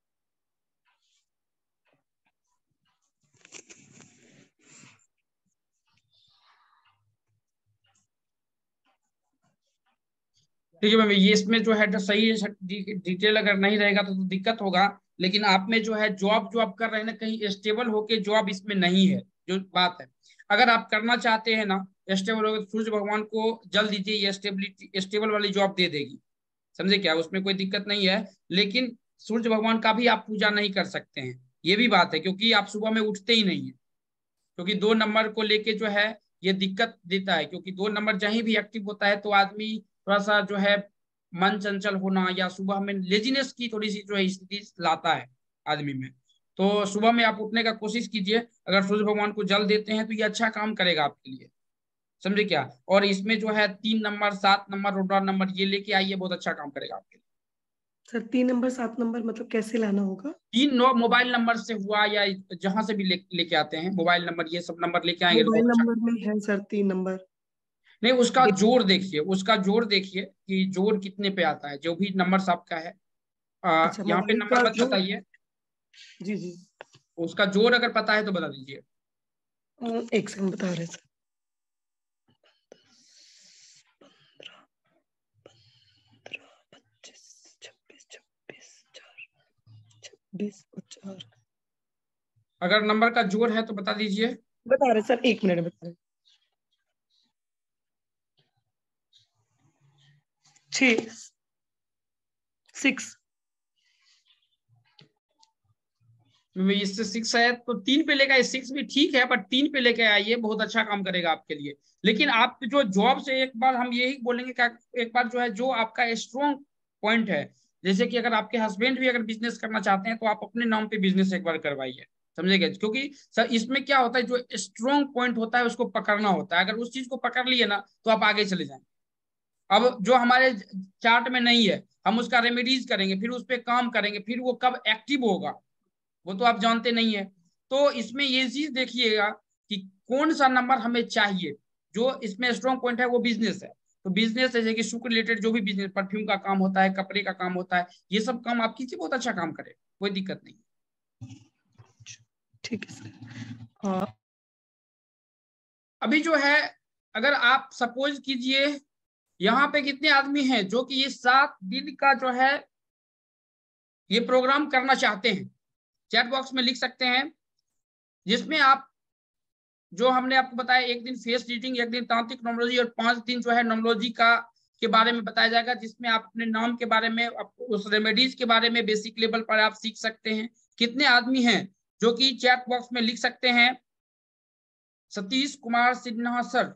ठीक है मैम, ये इसमें जो है तो सही डिटेल अगर नहीं रहेगा तो दिक्कत होगा। लेकिन आप में जो है जॉब जो आप कर रहे हैं ना, कहीं स्टेबल होके जॉब इसमें नहीं है जो बात है। अगर आप करना चाहते हैं ना स्टेबल होकर, सूर्य भगवान को जल दीजिए, ये स्टेबिलिटी स्टेबल वाली जॉब दे देगी। समझे क्या? उसमें कोई दिक्कत नहीं है। लेकिन सूर्य भगवान का भी आप पूजा नहीं कर सकते हैं, ये भी बात है, क्योंकि आप सुबह में उठते ही नहीं है। क्योंकि 2 नंबर को लेके जो है ये दिक्कत देता है, क्योंकि 2 नंबर जहीं भी एक्टिव होता है तो आदमी थोड़ा सा जो है मन चंचल होना, या सुबह में लेजीनेस की थोड़ी सी जो है स्थिति लाता है आदमी में। तो सुबह में आप उठने का कोशिश कीजिए। अगर सूर्य भगवान को जल देते हैं तो ये अच्छा काम करेगा आपके लिए। समझे क्या? और इसमें जो है 3 नंबर, 7 नंबर, 18 नंबर ये लेके आइए, बहुत अच्छा काम करेगा आपके लिए। सर 3 नंबर 7 नंबर मतलब कैसे लाना होगा? 3 मोबाइल नंबर से हुआ, या जहां से भी लेके आते हैं मोबाइल नंबर, ये सब नंबर लेके आएंगे तो मोबाइल बहुत अच्छा। नंबर में है सर 3 नंबर। नहीं, उसका जोड़ देखिए, उसका जोड़ देखिए कि जोड़ कितने पे आता है, जो भी नंबर आपका है। अच्छा, यहाँ पे मोबाइल नंबर का मत जो। बताइए, जी जी। उसका जोड़ अगर पता है तो बता दीजिए। एक सेकंड बता रहे सर। 20 अगर नंबर का जोड़ है तो बता दीजिए। बता रहे सर, 1 मिनट बता रहे। 6 6। इससे 6 है तो 3 पे लेकर 6 भी ठीक है, बट 3 पे लेके आइए, बहुत अच्छा काम करेगा आपके लिए। लेकिन आप जो जॉब से एक बार हम यही बोलेंगे कि एक बार जो है जो आपका स्ट्रॉन्ग पॉइंट है, जैसे कि अगर आपके हस्बैंड भी अगर बिजनेस करना चाहते हैं तो आप अपने नाम पे बिजनेस एक बार करवाइए, समझेगा। क्योंकि सर इसमें क्या होता है, जो स्ट्रॉन्ग पॉइंट होता है उसको पकड़ना होता है, अगर उस चीज को पकड़ लिए ना तो आप आगे चले जाएंगे। अब जो हमारे चार्ट में नहीं है हम उसका रेमेडीज करेंगे, फिर उस पर काम करेंगे, फिर वो कब एक्टिव होगा वो तो आप जानते नहीं है। तो इसमें ये चीज देखिएगा कि कौन सा नंबर हमें चाहिए। जो इसमें स्ट्रॉन्ग पॉइंट है वो बिजनेस है, तो बिजनेस जैसे कि शुगर रिलेटेड जो भी बिजनेस, परफ्यूम का काम होता है, कपड़े का काम होता है, ये सब काम आप कीजिए, बहुत अच्छा काम करे, कोई दिक्कत नहीं। ठीक है सर। अभी जो है अगर आप सपोज कीजिए यहाँ पे कितने आदमी हैं जो कि ये 7 दिन का जो है ये प्रोग्राम करना चाहते हैं, चैट बॉक्स में लिख सकते हैं, जिसमें आप जो हमने आपको बताया, एक दिन फेस रीडिंग, एक दिन तांत्रिक नॉमोलॉजी और 5 दिन जो है नॉमोलॉजी का के बारे में बताया जाएगा, जिसमें आप अपने नाम के बारे में, उस रेमेडीज के बारे में बेसिक लेवल पर आप सीख सकते हैं। कितने आदमी हैं जो कि चैट बॉक्स में लिख सकते हैं? सतीश कुमार सिन्हा सर,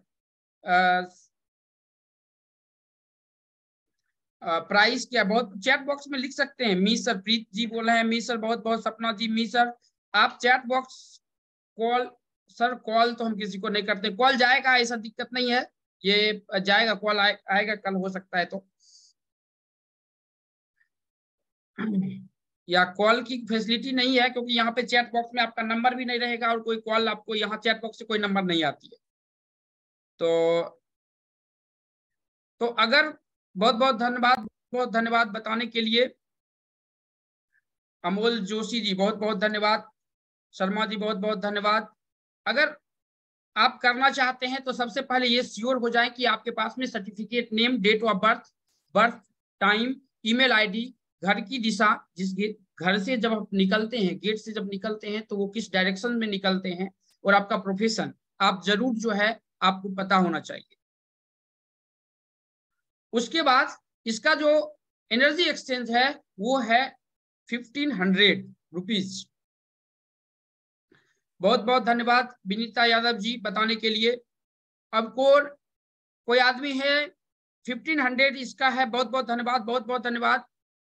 प्राइस क्या, बहुत चैट बॉक्स में लिख सकते हैं। मी सर, प्रीत जी बोले हैं मी सर, बहुत बहुत सपना जी मी सर। आप chat box call, sir call तो हम किसी को नहीं करते, कॉल जाएगा ऐसा दिक्कत नहीं है, ये जाएगा कॉल आएगा कल हो सकता है तो या कॉल की फैसिलिटी नहीं है, क्योंकि यहाँ पे चैट बॉक्स में आपका नंबर भी नहीं रहेगा और कोई कॉल आपको यहाँ चैट बॉक्स से कोई नंबर नहीं आती है। तो अगर बहुत बहुत धन्यवाद, बहुत धन्यवाद बताने के लिए। अमोल जोशी जी बहुत बहुत धन्यवाद, शर्मा जी बहुत बहुत धन्यवाद। अगर आप करना चाहते हैं तो सबसे पहले ये श्योर हो जाए कि आपके पास में certificate, name, date of birth, birth time, email ID, घर की दिशा, जिस घर से जब आप निकलते हैं, गेट से जब निकलते हैं तो वो किस डायरेक्शन में निकलते हैं, और आपका प्रोफेशन आप जरूर जो है आपको पता होना चाहिए। उसके बाद इसका जो एनर्जी एक्सचेंज है वो है 1500 रुपीज। बहुत बहुत धन्यवाद विनीता यादव जी बताने के लिए। अब कोई आदमी है 1500 इसका है, बहुत बहुत धन्यवाद, बहुत बहुत धन्यवाद,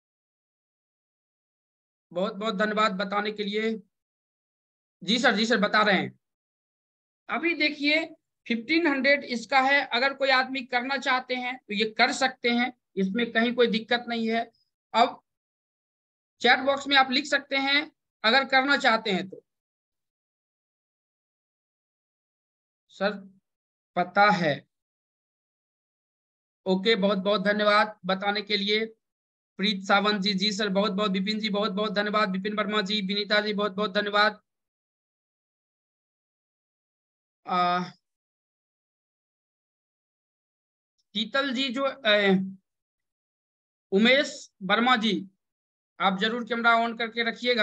बहुत बहुत धन्यवाद बताने के लिए। जी सर, जी सर बता रहे हैं। अभी देखिए 1500 इसका है, अगर कोई आदमी करना चाहते हैं तो ये कर सकते हैं, इसमें कहीं कोई दिक्कत नहीं है। अब चैट बॉक्स में आप लिख सकते हैं अगर करना चाहते हैं तो। सर पता है, ओके, बहुत बहुत धन्यवाद बताने के लिए। प्रीत सावंत जी, जी सर बहुत बहुत, विपिन जी बहुत बहुत धन्यवाद, विपिन वर्मा जी, विनीता जी बहुत बहुत धन्यवाद। शीतल जी जो उमेश वर्मा जी, आप जरूर कैमरा ऑन करके रखिएगा।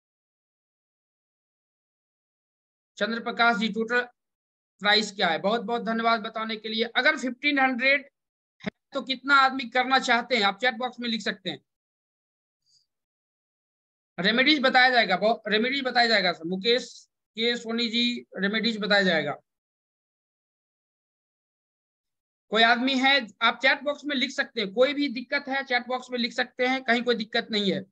चंद्र प्रकाश जी, टोटल प्राइस क्या है? बहुत बहुत धन्यवाद बताने के लिए। अगर 1500 है तो कितना आदमी करना चाहते हैं आप चैट बॉक्स में लिख सकते हैं। रेमेडीज बताया जाएगा, रेमेडीज बताया जाएगा सर, मुकेश के सोनी जी रेमेडीज बताया जाएगा। कोई आदमी है आप चैट बॉक्स में लिख सकते हैं, कोई भी दिक्कत है चैट बॉक्स में लिख सकते हैं, कहीं कोई दिक्कत नहीं है।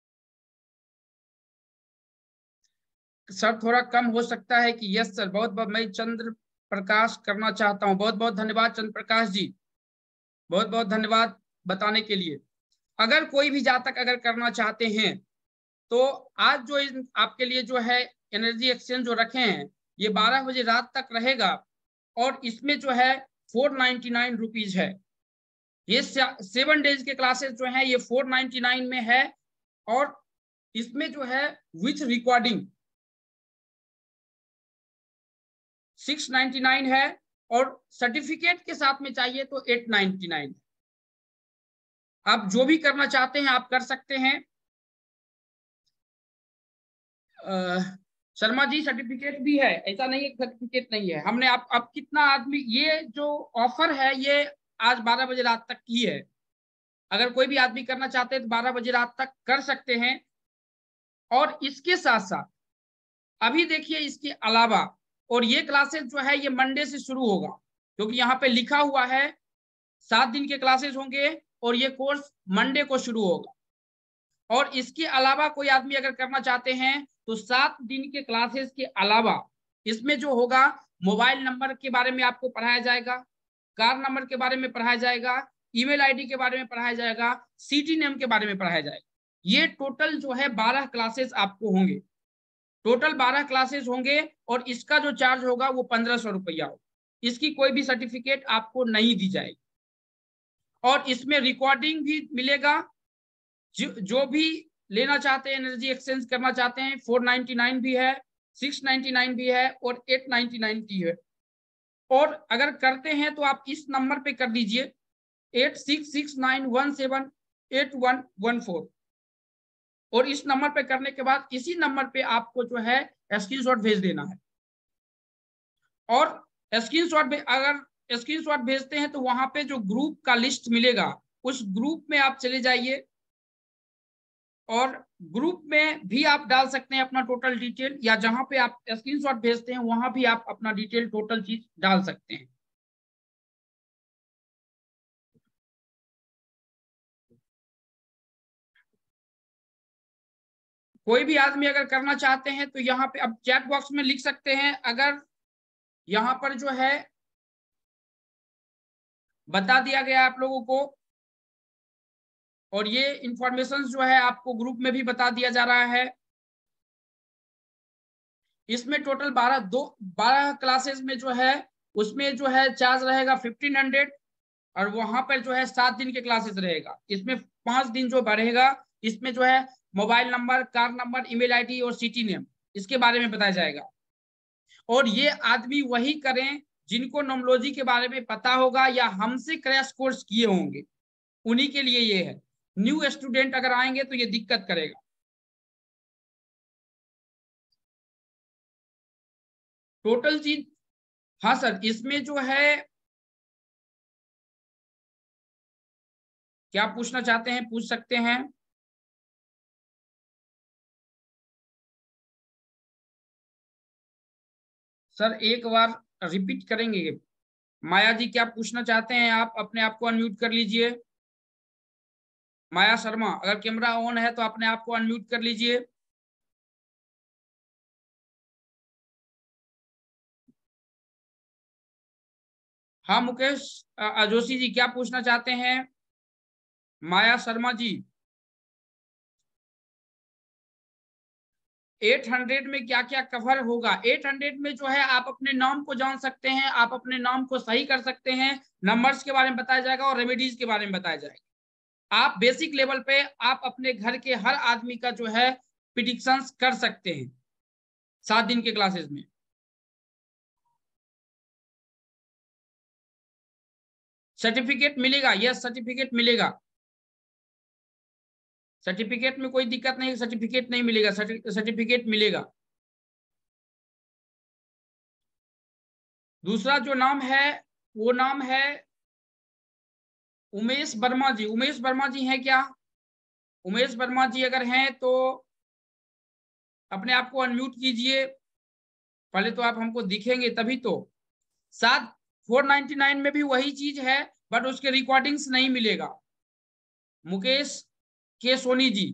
सर थोड़ा कम हो सकता है कि यस सर, बहुत बहुत, मैं चंद्र प्रकाश करना चाहता हूं, बहुत बहुत धन्यवाद चंद्र प्रकाश जी, बहुत बहुत धन्यवाद बताने के लिए। अगर कोई भी जातक अगर करना चाहते हैं तो आज जो आपके लिए जो है एनर्जी एक्सचेंज जो रखे हैं ये 12 बजे रात तक रहेगा, और इसमें जो है 499 रुपीज है। ये 7 डेज के क्लासेस जो है ये 499 में है, और इसमें जो है विथ रिकॉर्डिंग 699 है, और सर्टिफिकेट के साथ में चाहिए तो 899। आप जो भी करना चाहते हैं आप कर सकते हैं। शर्मा जी सर्टिफिकेट भी है, ऐसा नहीं है सर्टिफिकेट नहीं है। हमने आप कितना आदमी, ये जो ऑफर है ये आज 12 बजे रात तक की है। अगर कोई भी आदमी करना चाहते हैं तो 12 बजे रात तक कर सकते हैं। और इसके साथ साथ अभी देखिए इसके अलावा, और ये क्लासेस जो है ये मंडे से शुरू होगा, क्योंकि यहाँ पे लिखा हुआ है 7 दिन के क्लासेस होंगे और ये कोर्स मंडे को शुरू होगा। और इसके अलावा कोई आदमी अगर करना चाहते हैं तो 7 दिन के क्लासेस के अलावा इसमें जो होगा, मोबाइल नंबर के बारे में आपको पढ़ाया जाएगा, कार नंबर के बारे में पढ़ाया जाएगा, ईमेल आईडी के बारे में पढ़ाया जाएगा, सिटी नेम के बारे में पढ़ाया जाएगा। ये टोटल जो है 12 क्लासेस आपको होंगे, टोटल 12 क्लासेस होंगे। और इसका जो चार्ज होगा वो 1500 रुपया होगा। इसकी कोई भी सर्टिफिकेट आपको नहीं दी जाएगी। और इसमें रिकॉर्डिंग भी मिलेगा। जो भी लेना चाहते हैं, एनर्जी एक्सचेंज करना चाहते हैं, 499 भी है, 699 भी है और 899 की है। और अगर करते हैं तो आप इस नंबर पे कर दीजिए 8669178114। और इस नंबर पे करने के बाद इसी नंबर पे आपको जो है स्क्रीनशॉट भेज देना है। और अगर स्क्रीनशॉट भेजते हैं तो वहां पे जो ग्रुप का लिस्ट मिलेगा, उस ग्रुप में आप चले जाइए और ग्रुप में भी आप डाल सकते हैं अपना टोटल डिटेल, या जहां पे आप स्क्रीनशॉट भेजते हैं वहां भी आप अपना डिटेल टोटल चीज डाल सकते हैं। कोई भी आदमी अगर करना चाहते हैं तो यहाँ पे अब चैट बॉक्स में लिख सकते हैं। अगर यहाँ पर जो है बता दिया गया आप लोगों को, और ये इंफॉर्मेशन जो है आपको ग्रुप में भी बता दिया जा रहा है। इसमें टोटल 12 क्लासेस में जो है उसमें जो है चार्ज रहेगा 1500। और वहां पर जो है 7 दिन के क्लासेस रहेगा। इसमें 5 दिन जो बढ़ेगा, इसमें जो है mobile number, car number, email ID और सिटी नेम, इसके बारे में बताया जाएगा। और ये आदमी वही करें जिनको नोमोलॉजी के बारे में पता होगा या हमसे क्रैश कोर्स किए होंगे, उन्हीं के लिए ये है। न्यू स्टूडेंट अगर आएंगे तो ये दिक्कत करेगा। टोटल चीज, हाँ सर, इसमें जो है क्या पूछना चाहते हैं पूछ सकते हैं। सर एक बार रिपीट करेंगे। माया जी क्या पूछना चाहते हैं आप? अपने आप को अनम्यूट कर लीजिए। माया शर्मा, अगर कैमरा ऑन है तो अपने आप को अनम्यूट कर लीजिए। हाँ मुकेश जोशी जी क्या पूछना चाहते हैं? माया शर्मा जी, 800 में क्या क्या कवर होगा? 800 में जो है आप अपने नाम को जान सकते हैं, आप अपने नाम को सही कर सकते हैं, नंबर्स के बारे में बताया जाएगा और रेमेडीज के बारे में बताया जाएगा। आप बेसिक लेवल पे आप अपने घर के हर आदमी का जो है प्रिडिक्शंस कर सकते हैं 7 दिन के क्लासेस में। सर्टिफिकेट मिलेगा, यस सर्टिफिकेट मिलेगा। सर्टिफिकेट में कोई दिक्कत नहीं, सर्टिफिकेट नहीं मिलेगा, सर्टिफिकेट मिलेगा। दूसरा जो नाम है वो नाम है उमेश वर्मा जी। उमेश वर्मा जी हैं क्या? उमेश वर्मा जी अगर हैं तो अपने आप को अनम्यूट कीजिए। पहले तो आप हमको दिखेंगे तभी तो। 499 में भी वही चीज है, बट उसके रिकॉर्डिंग्स नहीं मिलेगा। मुकेश के सोनी जी,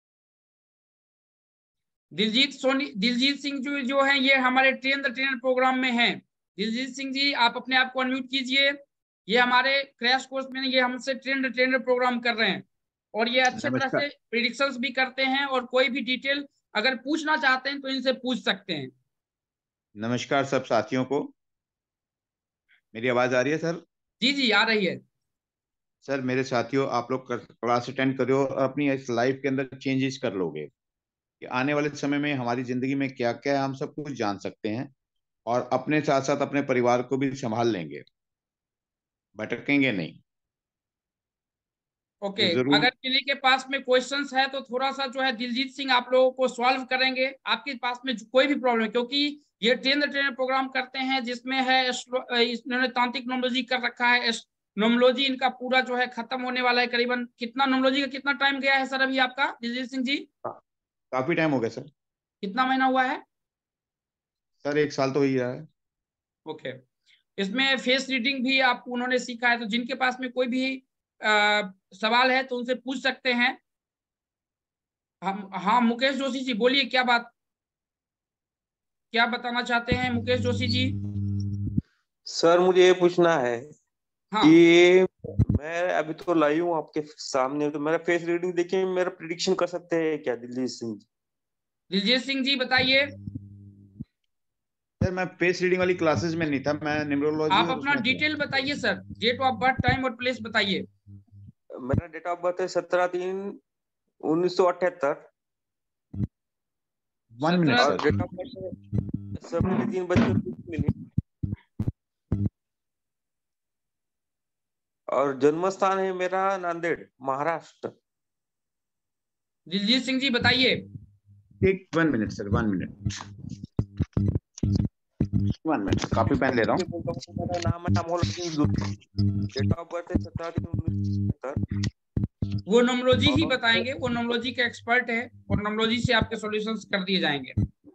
दिलजीत सिंह जो है ये हमारे ट्रेन द ट्रेनर प्रोग्राम में हैं। दिलजीत सिंह जी आप अपने आप को अनम्यूट कीजिए। ये हमारे क्रैश कोर्स में ये हमसे ट्रेन द ट्रेनर प्रोग्राम कर रहे हैं और ये अच्छे तरह से प्रिडिक्शंस भी करते हैं और कोई भी डिटेल अगर पूछना चाहते हैं तो इनसे पूछ सकते हैं। नमस्कार सब साथियों को, मेरी आवाज आ रही है सर? जी जी आ रही है। सर मेरे साथियों, आप लोग क्लास अटेंड करो और अपनी इस लाइफ के अंदर चेंजेस कर लोगे कि आने वाले समय में हमारी जिंदगी में क्या क्या है हम सब कुछ जान सकते हैं और अपने साथ साथ अपने परिवार को भी संभाल लेंगे, भटकेंगे नहीं। ओके जरूर। अगर किसी के पास में क्वेश्चंस है तो थोड़ा सा जो है दिलजीत सिंह आप लोगों को सॉल्व करेंगे। आपके पास में कोई भी प्रॉब्लम है, क्योंकि ये ट्रेन द ट्रेनर प्रोग्राम करते हैं जिसमें है इन्होंने तांत्रिक नोमोलॉजी कर रखा है, नोमोलॉजी इनका पूरा जो है खत्म होने वाला है करीबन। कितना नोमोलॉजी का कितना टाइम गया है सर अभी आपका दिलजीत सिंह जी? काफी टाइम हो गया सर। कितना महीना हुआ है? सर 1 साल तो हो ही रहा है। ओके। इसमें फेस रीडिंग भी आप उन्होंने सीखा है, तो जिनके पास में कोई भी सवाल है तो उनसे पूछ सकते हैं हम। हाँ मुकेश जोशी जी बोलिए, क्या बताना चाहते हैं मुकेश जोशी जी? सर मुझे ये पूछना है हाँ कि मैं अभी तो लाई हूँ आपके सामने, तो मेरा फेस रीडिंग देखिए, मेरा प्रिडिक्शन कर सकते हैं क्या दिलजीत सिंह जी? दिलजीत सिंह जी बताइए। सर मैं फेस रीडिंग वाली क्लासेस में नहीं था, मैं न्यूमरोलॉजी आप और अपना उसमें था। डिटेल बताइए sir, date of birth, time और प्लेस बताइए। मेरा डेट ऑफ बर्थ है 17/3/1978। 1 मिनट और सर। डेट ऑफ बर्थ है 3:20 और जन्म स्थान है मेरा नांदेड़, महाराष्ट्र। दिलजीत सिंह जी बताइए। 1 मिनट सर, 1 मिनट काफी पेन ले रहा हूँ। मेरा नाम है Amol Singh Dubey. Date of birth है 17/3/1977। वो नोमोलॉजी ही बताएंगे, वो नोमोलॉजी के एक्सपर्ट है और नोमोलॉजी से आपके सॉल्यूशंस कर दिए जाएंगे।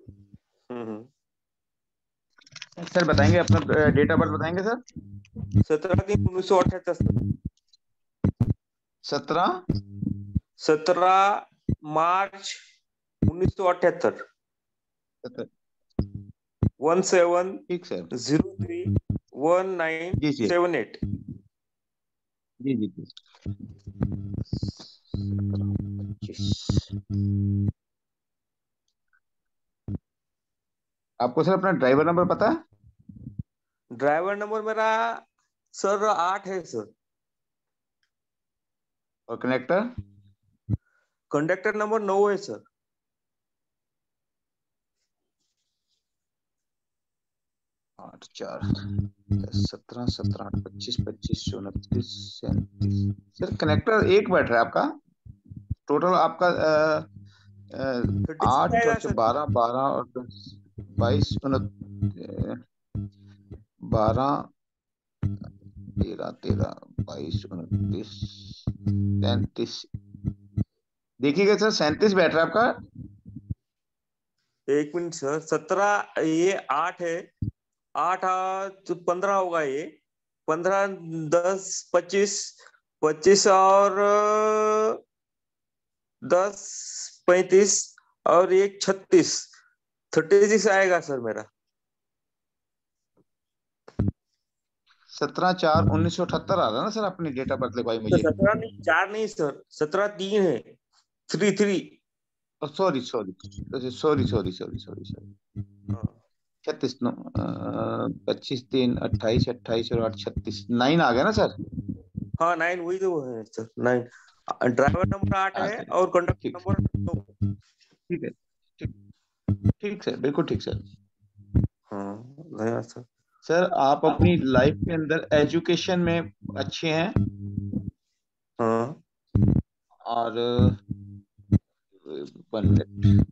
सर बताएंगे अपना डेट ऑफ बर्थ बताएंगे सर। 17/3/1978। 17 मार्च 1978। 17 ठीक सर। 03 जी जी 1978। जी जी जी। आपको सर अपना ड्राइवर नंबर पता है? ड्राइवर नंबर मेरा सर 8 है सर। और कनेक्टर? कंडक्टर नंबर 9 है सर। 8 4 10 17 17 8 25 25 29 37। सर कनेक्टर एक बैठ रहा है आपका। टोटल आपका 8 आएगा और सर। 12 12 और 10 22 12 13 13 22 29 37। देखिएगा सर 37 बैठ रहा है आपका। एक मिनट सर, 17 ये 8 है। 8 तो 15 होगा ये। 15 10 25 25 और 10 35 और एक 36 36 आएगा सर मेरा। 17/4/1978 आ रहा है ना सर अपनी डेट ऑफ बर्थ लिखवाई तो मुझे। 17 नहीं, 4 नहीं सर, 17 3 है। 3 sorry sorry sorry sorry sorry sorry sorry. 36 9 25 3 28 28 और 8 36 9 आ गया ना सर। हाँ 9 वही तो है सर, 9। ड्राइवर नंबर 8 है अच्छा और कंडक्टर ठीक नंबर 9। ठीक है। ठीक ठीक सर, बिल्कुल ठीक सर। हाँ धन्यवाद सर। सर आप अपनी लाइफ के अंदर एजुकेशन में अच्छे हैं हाँ और 1 मिनट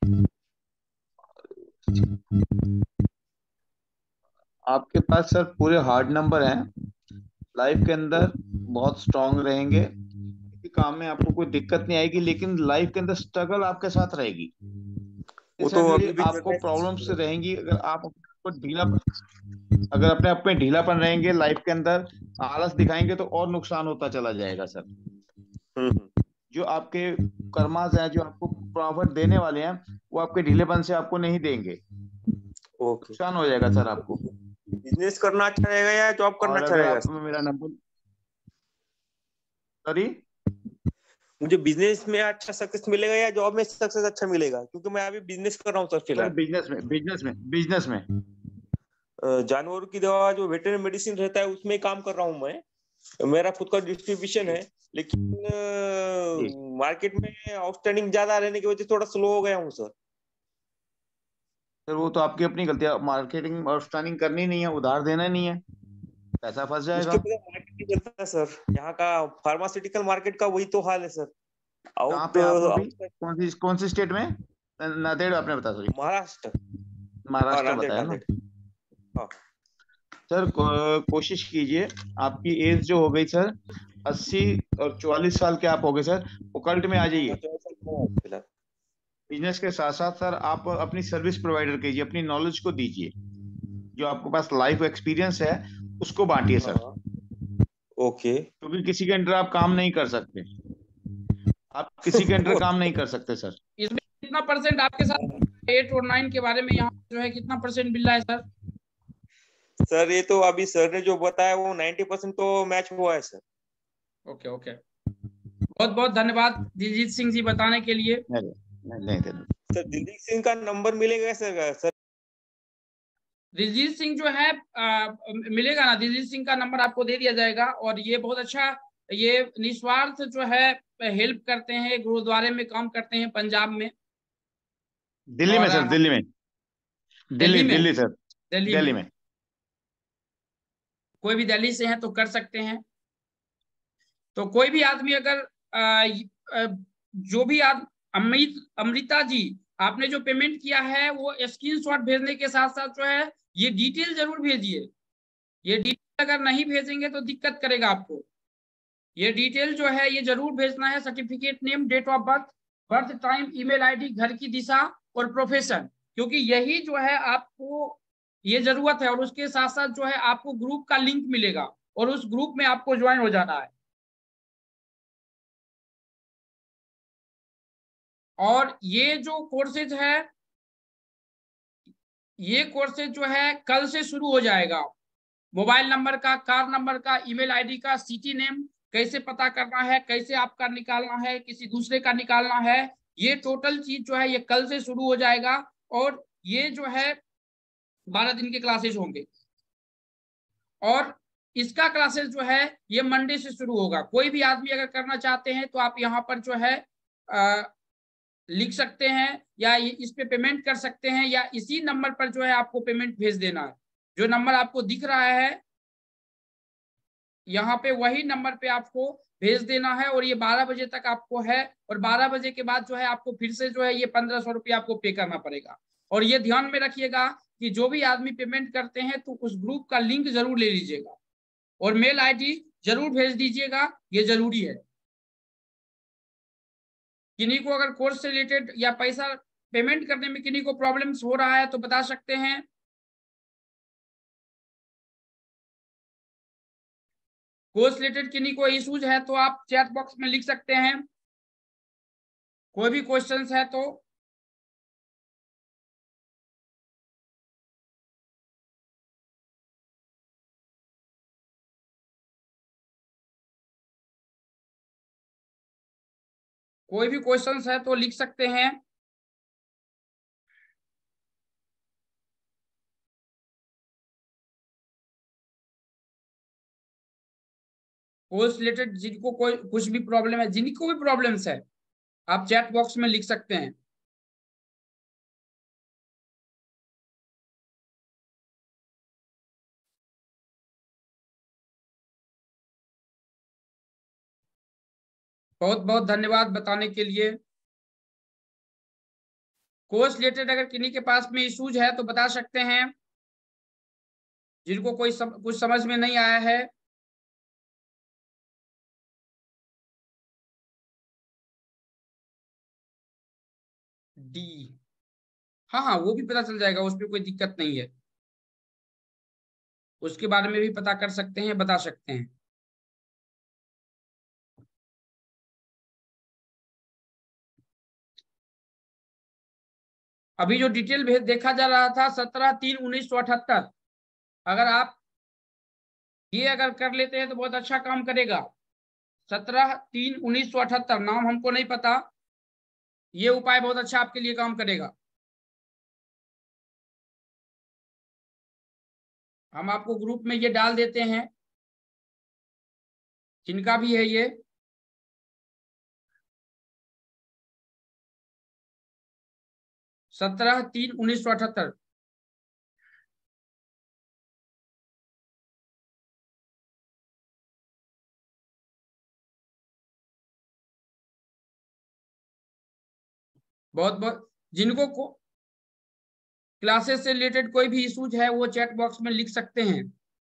आपके पास सर पूरे हार्ड नंबर हैं। लाइफ के अंदर बहुत स्ट्रांग रहेंगे, किसी काम में आपको कोई दिक्कत नहीं आएगी, लेकिन लाइफ के अंदर स्ट्रगल आपके साथ रहेगी। वो तो सडनली अभी भी चल आपको रहा प्रॉब्लम्स है। रहेंगी अगर आप को ढीला, अगर अपने आप में ढीलापन रहेंगे लाइफ के अंदर, आलस दिखाएंगे तो और नुकसान होता चला जाएगा सर। जो आपके कर्मास हैं, जो आपको प्रॉफिट देने वाले हैं, वो आपके ढीलेपन से आपको नहीं देंगे, ओके। नुकसान हो जाएगा सर आपको। बिजनेस करना अच्छा रहेगा या जॉब करना और अच्छा अगर रहेगा आप सर? मेरा नंबर, सॉरी मुझे बिजनेस में अच्छा सक्सेस मिलेगा या जॉब में सक्सेस अच्छा मिलेगा? क्योंकि मैं अभी बिजनेस कर रहा हूँ सर सर फिलहाल। बिजनेस में जानवरों की दवा जो वेटरनरी मेडिसिन रहता है उसमें काम कर रहा हूँ मैं। मेरा खुद का डिस्ट्रीब्यूशन है, लेकिन जी मार्केट में आउटस्टैंडिंग ज्यादा रहने की वजह से थोड़ा स्लो हो गया हूँ सर। सर, वो तो आपकी अपनी गलती है। मार्केटिंग और स्टनिंग करनी नहीं है, उधार देना नहीं है, पैसा फंस उसके जाएगा। बजाय मार्केट नहीं चलता है सर, यहाँ का फार्मास्यूटिकल मार्केट का वही तो हाल है सर। कहाँ आउट पे आप अभी? आउट कौन सी स्टेट में? नांदेड़ आपने बताया, सॉरी महाराष्ट्र। हाँ महाराष्ट्र नांदेड़ बताया ना। नांदेड़। हाँ सर कोशिश कीजिए, आपकी एज जो हो गई सर 80 और 44 साल के आप हो गए सर, ओकल्ट में आ जाइए। बिजनेस के साथ साथ सर आप अपनी सर्विस प्रोवाइडर कीजिए, अपनी नॉलेज को दीजिए, जो आपके पास लाइफ एक्सपीरियंस है उसको बांटिए सर। ओके। क्योंकि किसी के अंडर आप काम नहीं कर सकते, आप किसी के अंडर काम नहीं कर सकते सर। इसमें कितना परसेंट आपके साथ 8 और 9 के बारे में यहाँ जो है कितना परसेंट मिल रहा है सर? सर ये तो अभी सर ने जो बताया वो 90% तो मैच हुआ है सर। ओके ओके, बहुत बहुत धन्यवाद दिलजीत सिंह जी बताने के लिए। नहीं सर दिलजीत सिंह का नंबर मिलेगा सर? दिलजीत सिंह जो है मिलेगा ना, दिलजीत सिंह का नंबर आपको दे दिया जाएगा। और ये बहुत अच्छा, ये निस्वार्थ जो है हेल्प करते हैं, गुरुद्वारे में काम करते हैं पंजाब में। दिल्ली में और सर, दिल्ली में, दिल्ली में, दिल्ली सर, दिल्ली दिल्ली में में। कोई भी दिल्ली से है तो कर सकते हैं। तो कोई भी आदमी अगर जो भी अमृता जी, आपने जो पेमेंट किया है वो स्क्रीनशॉट भेजने के साथ साथ जो है ये डिटेल जरूर भेजिए। ये डिटेल अगर नहीं भेजेंगे तो दिक्कत करेगा आपको। ये डिटेल जो है ये जरूर भेजना है, certificate name, date of birth, birth time, email ID, घर की दिशा और प्रोफेशन, क्योंकि यही जो है आपको ये जरूरत है। और उसके साथ साथ जो है आपको ग्रुप का लिंक मिलेगा और उस ग्रुप में आपको ज्वाइन हो जाना है। और ये जो कोर्सेज है, ये कोर्सेज जो है कल से शुरू हो जाएगा। मोबाइल नंबर का, कार नंबर का, ईमेल आईडी का, सिटी नेम कैसे पता करना है, कैसे आपका निकालना है, किसी दूसरे का निकालना है, ये टोटल चीज जो है ये कल से शुरू हो जाएगा। और ये जो है 12 दिन के क्लासेज होंगे। और इसका क्लासेस जो है ये मंडे से शुरू होगा। कोई भी आदमी अगर करना चाहते हैं तो आप यहाँ पर जो है लिख सकते हैं, या इस पे पेमेंट कर सकते हैं, या इसी नंबर पर जो है आपको पेमेंट भेज देना है। जो नंबर आपको दिख रहा है यहाँ पे, वही नंबर पे आपको भेज देना है। और ये 12 बजे तक आपको है। और 12 बजे के बाद जो है आपको फिर से जो है ये 1500 रुपया आपको पे करना पड़ेगा। और ये ध्यान में रखिएगा कि जो भी आदमी पेमेंट करते हैं तो उस ग्रुप का लिंक जरूर ले लीजिएगा और मेल आईडी जरूर भेज दीजिएगा, ये जरूरी है। किन्हीं को अगर कोर्स से रिलेटेड या पैसा पेमेंट करने में किन्हीं को प्रॉब्लम्स हो रहा है तो बता सकते हैं। कोर्स रिलेटेड किन्हीं को इश्यूज है तो आप चैट बॉक्स में लिख सकते हैं। कोई भी क्वेश्चंस है तो लिख सकते हैं। कोर्स रिलेटेड जिनको कोई कुछ भी प्रॉब्लम है, जिनको भी प्रॉब्लम्स है, आप चैट बॉक्स में लिख सकते हैं। बहुत बहुत धन्यवाद बताने के लिए। कोर्स रिलेटेड अगर किन्हीं के पास में इश्यूज है तो बता सकते हैं, जिनको कुछ समझ में नहीं आया है। डी, हाँ हाँ, वो भी पता चल जाएगा, उसमें कोई दिक्कत नहीं है। उसके बारे में भी पता कर सकते हैं, बता सकते हैं। अभी जो डिटेल भेज देखा जा रहा था 17/3/1978, अगर आप ये अगर कर लेते हैं तो बहुत अच्छा काम करेगा। 17/3/1978, नाम हमको नहीं पता, ये उपाय बहुत अच्छा आपके लिए काम करेगा। हम आपको ग्रुप में ये डाल देते हैं जिनका भी है ये। सत्रह तीन 1978। बहुत बहुत जिनको क्लासेस से रिलेटेड कोई भी इश्यूज है वो चैट बॉक्स में लिख सकते हैं।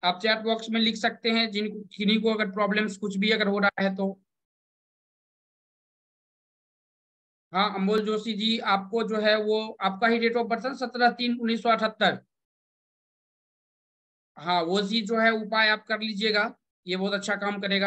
आप चैट बॉक्स में लिख सकते हैं किन्हीं को अगर प्रॉब्लम्स कुछ भी अगर हो रहा है तो। हाँ अमोल जोशी जी, आपको जो है वो आपका ही डेट ऑफ बर्थ है 17/3/1978। हाँ वो चीज जो है उपाय आप कर लीजिएगा, ये बहुत अच्छा काम करेगा।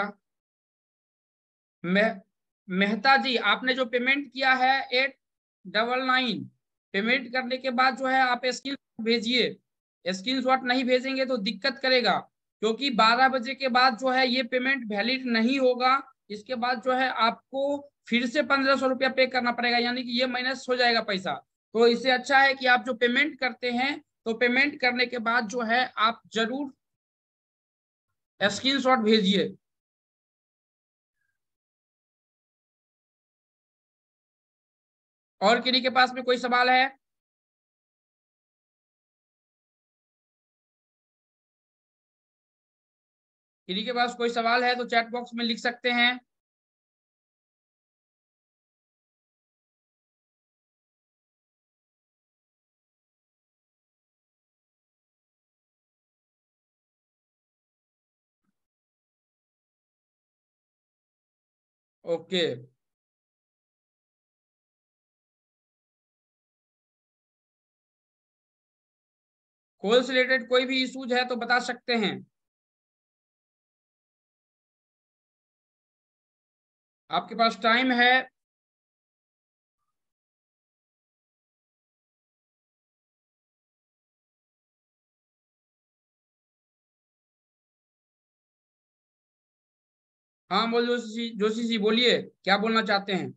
मेहता जी, आपने जो पेमेंट किया है 899, पेमेंट करने के बाद जो है आप स्क्रीन भेजिए। स्क्रीनशॉट नहीं भेजेंगे तो दिक्कत करेगा, क्योंकि 12 बजे के बाद जो है ये पेमेंट वैलिड नहीं होगा। इसके बाद जो है आपको फिर से 1500 रुपया पे करना पड़ेगा, यानी कि ये माइनस हो जाएगा पैसा। तो इससे अच्छा है कि आप जो पेमेंट करते हैं तो पेमेंट करने के बाद जो है आप जरूर स्क्रीनशॉट भेजिए। और किन्हीं के पास में कोई सवाल है? किन्हीं के पास कोई सवाल है तो चैट बॉक्स में लिख सकते हैं। ओके, कॉल से रिलेटेड कोई भी इश्यूज है तो बता सकते हैं। आपके पास टाइम है। हाँ बोल जोशी जी बोलिए, क्या बोलना चाहते हैं?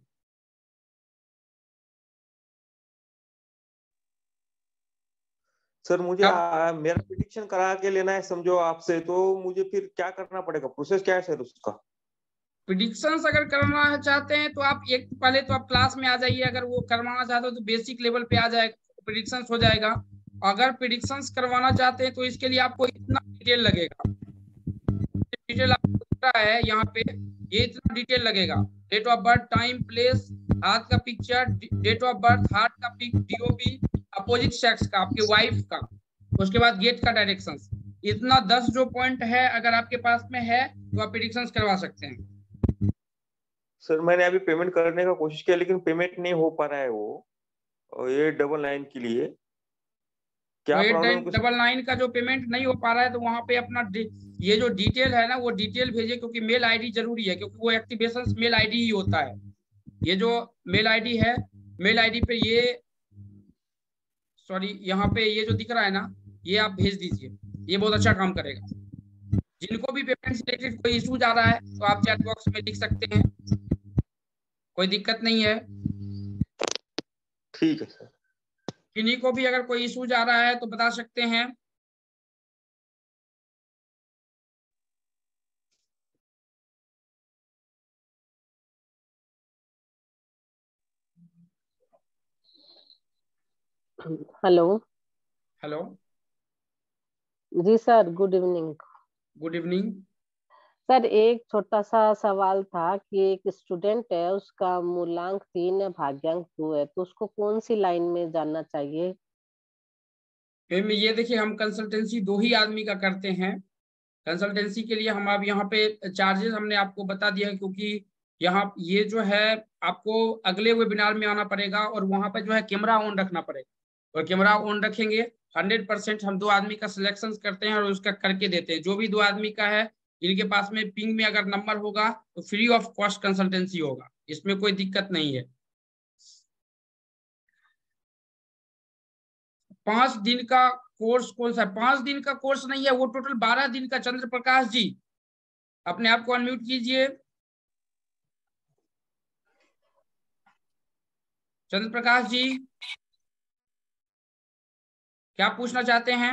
सर मुझे अब मेरा प्रिडिक्शन करा के लेना है समझो आपसे, तो मुझे फिर क्या करना पड़ेगा, प्रोसेस क्या है सर उसका? प्रिडिक्शंस अगर करना चाहते हैं तो आप एक पहले तो आप क्लास में आ जाइए। अगर वो करवाना चाहते हो तो बेसिक लेवल पे आ जाएगा, प्रिडिक्शंस हो जाएगा। अगर प्रिडिक्शंस करवाना चाहते हैं तो इसके लिए आपको इतना डिटेल लगेगा। डिटेल आपको दिख रहा है यहाँ पे, ये इतना डिटेल लगेगा। Date of birth, time, place, हाथ का picture, date of birth, heart का पिक, डीओबी, अपोजिट सेक्स का, आपके वाइफ का, उसके बाद गेट का डायरेक्शंस। इतना 10 जो पॉइंट है अगर आपके पास में है तो आप प्रिडिक्शंस करवा सकते हैं। सर मैंने अभी पेमेंट करने का कोशिश किया लेकिन पेमेंट नहीं हो पा रहा है वो, और ये 99 के लिए तो क्या प्रॉब्लम है कुछ? 899 का जो पेमेंट नहीं हो पा रहा है तो वहां पे अपना ये जो डिटेल है ना वो डिटेल भेजिए, क्योंकि मेल आईडी जरूरी है, क्योंकि वो एक्टिवेशन मेल आईडी ही होता है। ये जो मेल आईडी है, मेल आईडी पे ये सॉरी यहाँ पे ये जो दिख रहा है ना, ये आप भेज दीजिए, ये बहुत अच्छा काम करेगा। जिनको भी पेमेंट से रिलेटेड कोई इशूज आ रहा है तो आप चैट बॉक्स में लिख सकते हैं, कोई दिक्कत नहीं है। ठीक है सर। किन्हीं को भी अगर कोई इशूज आ रहा है तो बता सकते हैं। हेलो। हेलो, जी sir, good evening. Good evening. Sir एक छोटा सा सवाल था कि एक स्टूडेंट है, उसका मूलांक 3 है, भाग्यांक 2 है, तो उसको कौन सी लाइन में जाना चाहिए? ये देखिए, हम कंसल्टेंसी 2 ही आदमी का करते हैं। कंसल्टेंसी के लिए हम अब यहाँ पे चार्जेस हमने आपको बता दिया है, क्योंकि यहाँ ये जो है आपको अगले वेबिनार में आना पड़ेगा और वहां पे जो है कैमरा ऑन रखना पड़ेगा। और कैमरा ऑन रखेंगे 100%। हम 2 आदमी का सिलेक्शन करते हैं और उसका करके देते हैं। जो भी 2 आदमी का है, इनके पास में पिंग में अगर नंबर होगा तो फ्री ऑफ कॉस्ट कंसल्टेंसी होगा, इसमें कोई दिक्कत नहीं है। 5 दिन का कोर्स कौन सा है? 5 दिन का कोर्स नहीं है, वो टोटल 12 दिन का। चंद्र प्रकाश जी, अपने आप को अनम्यूट कीजिए। चंद्र प्रकाश जी, क्या पूछना चाहते हैं?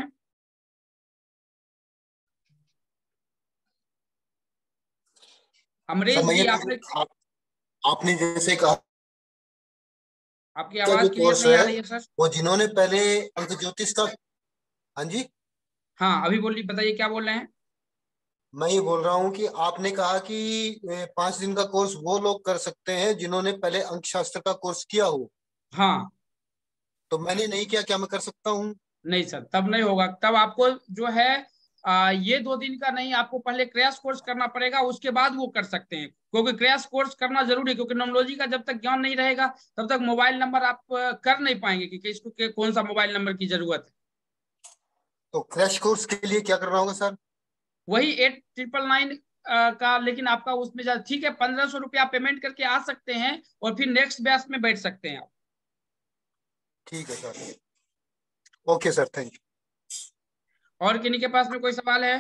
अमरेश सर, जी, आपने जैसे कहा आपकी का आवाज जो क्लियर कोर्स नहीं आ है रही है सर। वो जिन्होंने पहले अंक ज्योतिष का, हाँ जी, हाँ अभी बोलिए, बताइए क्या बोल रहे हैं। मैं ये बोल रहा हूँ कि आपने कहा कि 5 दिन का कोर्स वो लोग कर सकते हैं जिन्होंने पहले अंक शास्त्र का कोर्स किया हो। हाँ तो मैंने नहीं किया, क्या मैं कर सकता हूँ? नहीं सर, तब नहीं होगा। तब आपको जो है ये 2 दिन का नहीं, आपको पहले क्रैश कोर्स करना पड़ेगा, उसके बाद वो कर सकते हैं, क्योंकि क्रैश कोर्स करना जरूरी है, क्योंकि नोमोलॉजी का जब तक ज्ञान नहीं रहेगा तब तक मोबाइल नंबर आप कर नहीं पाएंगे कि किसको कौन सा मोबाइल नंबर की जरूरत है। तो क्रैश कोर्स के लिए क्या करना होगा सर? वही 8999 का, लेकिन आपका उसमें ठीक है, 1500 रुपया पेमेंट करके आ सकते हैं और फिर नेक्स्ट बैच में बैठ सकते हैं आप। ठीक है sir, okay sir, thank you. और किन्हीं के पास में कोई सवाल है?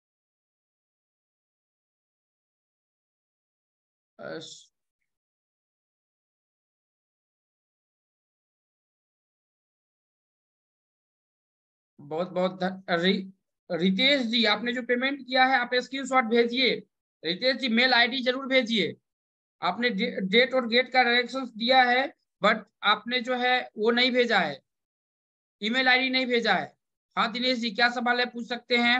बहुत बहुत रितेश जी, आपने जो पेमेंट किया है आप स्क्रीनशॉट भेजिए। रितेश जी मेल आईडी जरूर भेजिए। आपने डेट और गेट का डायरेक्शंस दिया है, बट आपने जो है वो नहीं भेजा है, ईमेल आईडी नहीं भेजा है। हाँ दिनेश जी, क्या सवाल है, पूछ सकते हैं।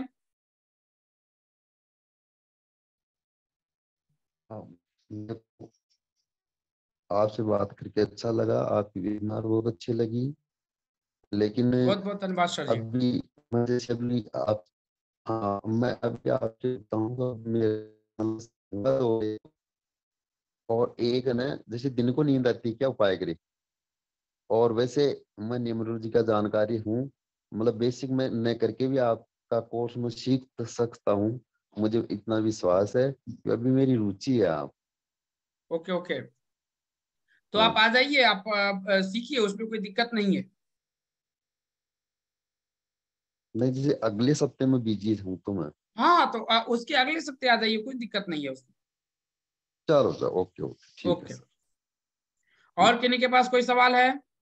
आपसे बात करके अच्छा लगा, आपकी वेबिनार बहुत अच्छी लगी, लेकिन बहुत बहुत धन्यवाद सर जी। अभी मैं जैसे अभी आप, हाँ मैं अभी आपसे बताऊंगा मेरे, और एक है ना, जैसे दिन को नींद आती है, क्या उपाय करे? और वैसे मैं न्यूमरोलॉजी का जानकारी हूँ, मतलब बेसिक में न करके भी आपका कोर्स में सीख सकता हूँ, मुझे इतना विश्वास है कि अभी मेरी रुचि है। आप ओके ओके, तो हाँ आप आ जाइए, आप सीखिए, उसमें कोई दिक्कत नहीं है। नहीं, जैसे अगले सप्ते में बिजी हूँ तो मैं, हाँ तो उसके अगले सप्ते आ जाइए, कोई दिक्कत नहीं है उसमें। चलो सर, ओके ओके, ठीक है ओके, सर। और किन्हीं के पास कोई सवाल है?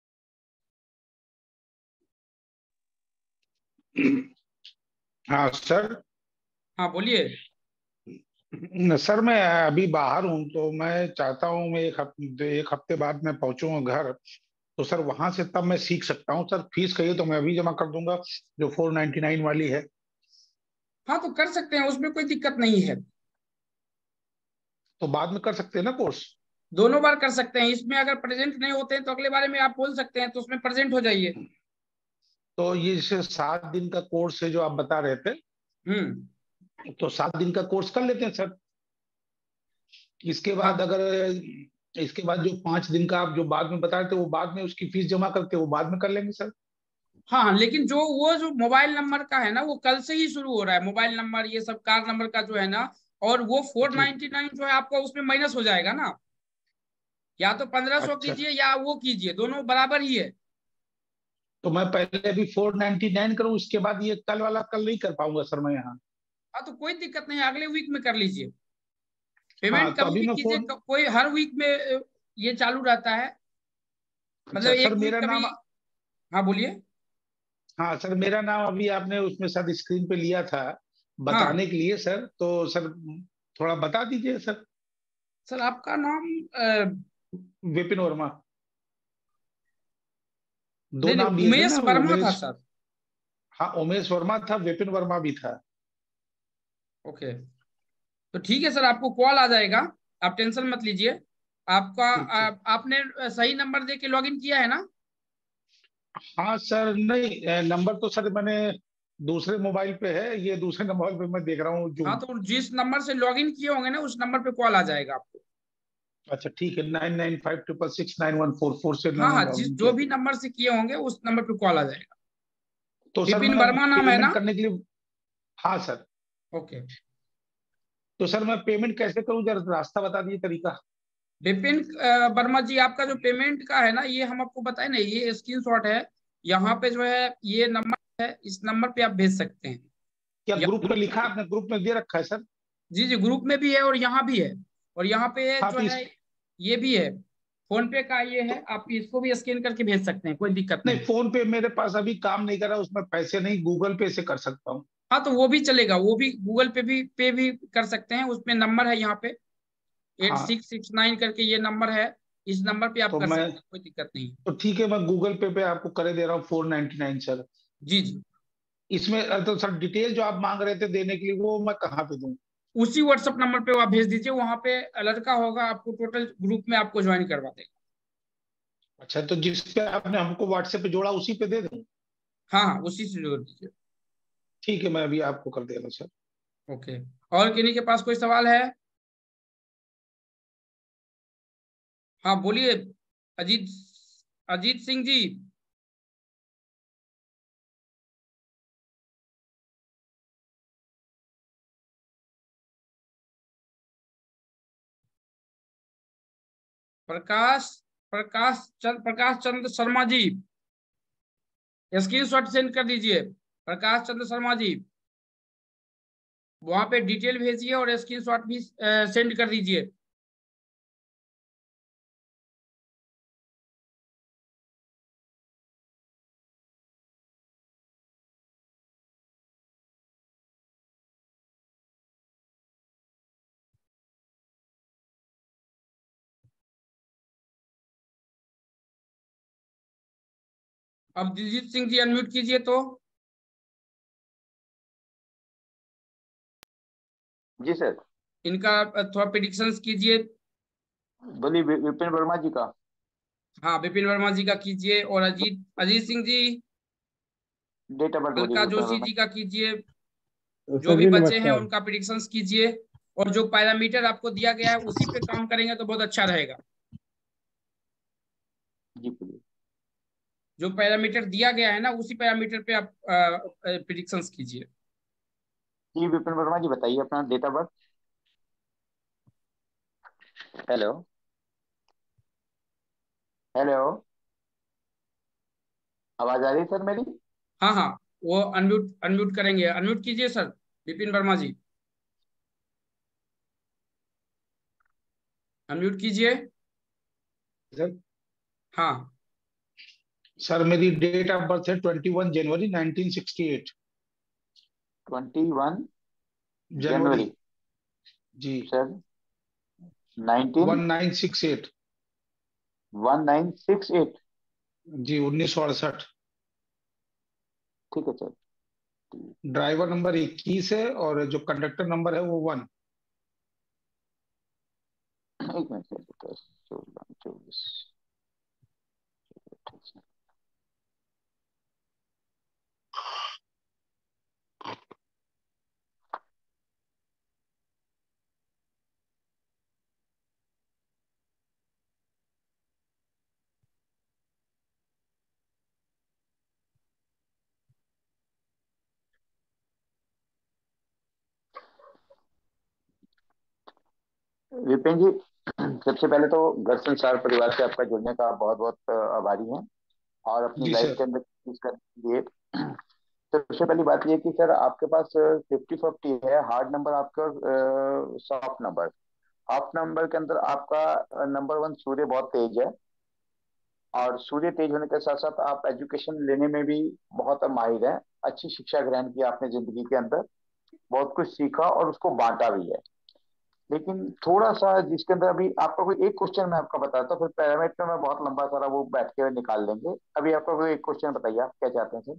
हाँ सर। हाँ बोलिए। सर मैं अभी बाहर हूँ, तो मैं चाहता हूँ मैं एक हफ्ते बाद मैं पहुंचूंगा घर, तो सर वहां से तब मैं सीख सकता हूँ। सर फीस कहिए तो मैं अभी जमा कर दूंगा, जो 499 वाली है। हाँ तो कर सकते हैं, उसमें कोई दिक्कत नहीं है। तो बाद में कर सकते हैं ना कोर्स? दोनों बार कर सकते हैं, इसमें अगर प्रेजेंट नहीं होते हैं तो अगले बारे में आप बोल सकते हैं, तो उसमें प्रेजेंट हो जाइए। तो ये जैसे 7 दिन का कोर्स है जो आप बता रहे थे, तो 7 दिन का कोर्स कर लेते हैं सर। इसके बाद हाँ अगर इसके बाद जो 5 दिन का आप जो बाद में बता रहे थे, वो बाद में उसकी फीस जमा करके वो बाद में कर लेंगे सर। हाँ, लेकिन जो मोबाइल नंबर का है ना, वो कल से ही शुरू हो रहा है, मोबाइल नंबर ये सब कार नंबर का जो है ना, और वो जी। 499 जो है आपका उसमें माइनस हो जाएगा ना, या तो 1500 अच्छा, कीजिए या वो कीजिए, दोनों बराबर ही है। तो मैं पहले अभी 499 करूं, उसके बाद ये कल वाला कल नहीं कर पाऊंगा सर मैं यहाँ। हाँ तो कोई दिक्कत नहीं है, अगले वीक में कर लीजिए, हाँ पेमेंट तो कभी अभी भी मैं कीजिए, फोन, कोई हर वीक में ये चालू रहता है, मतलब अच्छा सर एक वीक मेरा कभी। नाम, हाँ बोलिए। हाँ सर मेरा नाम अभी आपने उसमें शायद स्क्रीन पे लिया था हाँ बताने के लिए सर, तो सर थोड़ा बता दीजिए सर। सर, आपका नाम विपिन वर्मा। दो नहीं नहीं, नाम लिए थे उमेश ना, वर्मा था उमेश। सर। हाँ उमेश वर्मा था, विपिन वर्मा भी था। ओके, तो ठीक है सर, आपको कॉल आ जाएगा, आप टेंशन मत लीजिए। आपका ठीक ठीक। आपने सही नंबर दे के लॉगिन किया है ना? हाँ सर, नहीं नंबर तो सर मैंने दूसरे मोबाइल पे है, ये दूसरे मोबाइल पे मैं देख रहा हूँ जो। हाँ तो जिस नंबर से लॉगिन किए होंगे ना, उस नंबर पे कॉल आ जाएगा आपको। अच्छा ठीक है, 9956669144 से हाँ मैंने हाँ, जिस लॉगिन जो किया भी था। नंबर से किए होंगे उस नंबर पे कॉल आ जाएगा। तो सर विपिन मैं वर्मा नाम है पेमेंट ना? करने के लिए, हाँ सर, ओके। तो सर मैं पेमेंट कैसे करूँ, जरा रास्ता बता दीजिए, तरीका। विपिन वर्मा जी, आपका जो पेमेंट का है ना, ये हम आपको बताए ना, ये स्क्रीनशॉट है, यहाँ पे जो है ये नंबर है, इस नंबर पे आप भेज सकते हैं। क्या या ग्रुप में लिखा है आपने, ग्रुप में दे रखा है सर? जी जी, ग्रुप में भी है और यहाँ भी है, और यहाँ पे हाँ जो तो है ये भी है, फोन पे का ये है, तो आप इसको भी स्कैन करके भेज सकते हैं, कोई दिक्कत नहीं, नहीं। फोन पे मेरे पास अभी काम नहीं कर रहा, उसमें पैसे नहीं, गूगल पे से कर सकता हूँ। हाँ तो वो भी चलेगा, वो भी गूगल पे भी कर सकते हैं, उसमें नंबर है यहाँ पे एट हाँ सिक्स सिक्स नाइन करके ये नंबर है, इस नंबर पे आप तो कर मैं, सकते हैं, कोई दिक्कत नहीं है। तो ठीक है, मैं गूगल पे आपको करे दे रहा हूँ 499 सर। जी जी, इसमें तो सर डिटेल जो आप मांग रहे थे देने के लिए, वो मैं कहाँ पे दूँ? उसी व्हाट्सएप नंबर पे आप भेज दीजिए, वहां पे लड़का होगा, आपको टोटल ग्रुप में आपको ज्वाइन करवा देगा। अच्छा, तो जिस पे आपने हमको व्हाट्सएप पे जोड़ा उसी पे दे दूँ? हाँ हाँ, उसी से जोड़ दीजिए। ठीक है, मैं अभी आपको कर दे रहा हूँ सर। ओके, और किन्हीं के पास कोई सवाल है? हाँ बोलिए, अजीत अजीत सिंह जी। प्रकाश प्रकाश चंद्र शर्मा जी, स्क्रीनशॉट सेंड कर दीजिए। प्रकाश चंद्र शर्मा जी, वहां पे डिटेल भेजिए और स्क्रीनशॉट भी सेंड कर दीजिए। अब दिलजीत सिंह जी अनम्यूट कीजिए तो। जी सर। इनका थोड़ा प्रिडिक्शंस कीजिए। बोलिए, विपिन वर्मा जी का। हाँ विपिन वर्मा जी का कीजिए, और Ajit Ajit Singh ji, date of birth बोलिए अलका विपिन जोशी वर्मा। जी का कीजिए। जो सर भी जी बचे हैं नमस्कार। उनका प्रिडिक्शंस कीजिए, और जो पैरामीटर आपको दिया गया है उसी पे काम करेंगे तो बहुत अच्छा रहेगा। जी बोलिए। जो पैरामीटर दिया गया है ना, उसी पैरामीटर पे आप प्रिडिक्शंस कीजिए। जी विपिन वर्मा जी बताइए अपना date of birth. Hello hello, आवाज आ रही है सर मेरी? हाँ हाँ, वो अनम्यूट अनम्यूट करेंगे, अनम्यूट कीजिए सर विपिन वर्मा जी, अनम्यूट कीजिए। सर हाँ सर मेरी डेट ऑफ बर्थ है 21 जनवरी 1968। 21 जनवरी। जनवरी जी। सर। 19 1968। 1968। जी 1968। ठीक है सर। ड्राइवर नंबर 21 है और जो कंडक्टर नंबर है वो 1। एक मिनट सर, 10 14 24 28। विपिन जी, सबसे पहले तो घर संसार परिवार से आपका जुड़ने का बहुत बहुत आभारी हैं, और अपनी जी लाइफ सर। के अंदर चीज करने के लिए। सबसे पहली बात ये कि सर आपके पास 50-50 है, हार्ड नंबर आपका, सॉफ्ट नंबर। सॉफ्ट नंबर के अंदर आपका नंबर 1 सूर्य बहुत तेज है, और सूर्य तेज होने के साथ साथ आप एजुकेशन लेने में भी बहुत माहिर हैं। अच्छी शिक्षा ग्रहण की आपने जिंदगी के अंदर, बहुत कुछ सीखा और उसको बांटा भी है। लेकिन थोड़ा सा जिसके अंदर अभी आपका कोई एक क्वेश्चन मैं आपका बताता हूँ, फिर पैरामीटर में मैं बहुत लंबा सारा वो बैठ के निकाल लेंगे। अभी आपका कोई एक क्वेश्चन बताइए, आप क्या चाहते हैं सर?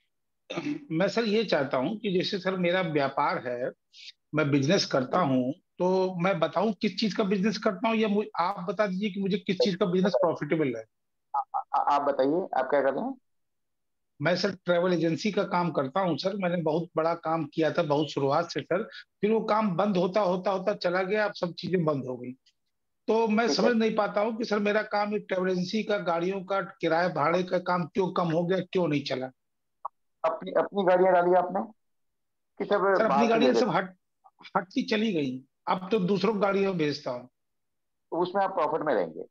मैं सर ये चाहता हूँ कि जैसे सर मेरा व्यापार है, मैं बिजनेस करता जी। हूँ, तो मैं बताऊं किस चीज का बिजनेस करता हूँ, या आप बता दीजिए कि मुझे किस चीज का बिजनेस प्रॉफिटेबल है। आप बताइए, आप क्या कर रहे हैं? मैं सर ट्रैवल एजेंसी का काम करता हूँ सर। मैंने बहुत बड़ा काम किया था, बहुत शुरुआत से सर। फिर वो काम बंद होता होता होता चला गया, अब सब चीजें बंद हो गई। तो मैं ठीक है। समझ नहीं पाता हूँ कि सर मेरा काम ये ट्रैवल एजेंसी का, गाड़ियों का किराए भाड़े का काम क्यों कम हो गया, क्यों नहीं चला। अपनी अपनी गाड़ियां डाली आपने कि सब सर अपनी बाहर से ले गाड़ियां रहे सब थे? हटती चली गई। अब तो दूसरों को गाड़ियां भेजता हूँ। तो उसमें आप प्रॉफिट में रहेंगे,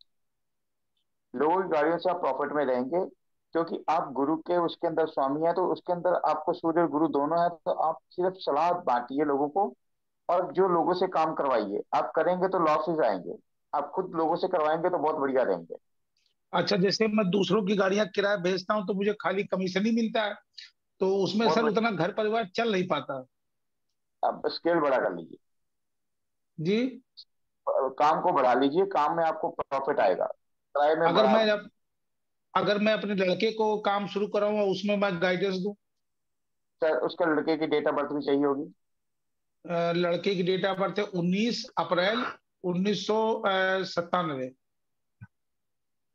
लोगों की गाड़ियों से आप प्रॉफिट में रहेंगे, क्योंकि आप गुरु के उसके अंदर स्वामी है, तो उसके अंदर आपको सूर्य और गुरु दोनों है। तो आप सिर्फ सलाह बांटिए लोगों को, और जो लोगों से काम करवाइए। आप करेंगे तो लॉसेज आएंगे, आप खुद लोगों से करवाएंगे तो बहुत बढ़िया रहेंगे। अच्छा, जैसे मैं दूसरों की गाड़ियां किराए भेजता हूँ तो मुझे खाली कमीशन ही मिलता है, तो उसमें बहुत सर बढ़िया। उतना घर परिवार चल नहीं पाता। आप स्केल बड़ा कर लीजिए, जी। काम को बढ़ा लीजिए, काम में आपको प्रॉफिट आएगा, किराए में अगर बढ़ा। मैं अगर मैं अपने लड़के को काम शुरू कराऊंगा, उसमें मैं गाइडेंस दूं। सर उसका लड़के की डेट ऑफ बर्थ भी चाहिए होगी। लड़के की डेट ऑफ बर्थ है 19 अप्रैल 1997।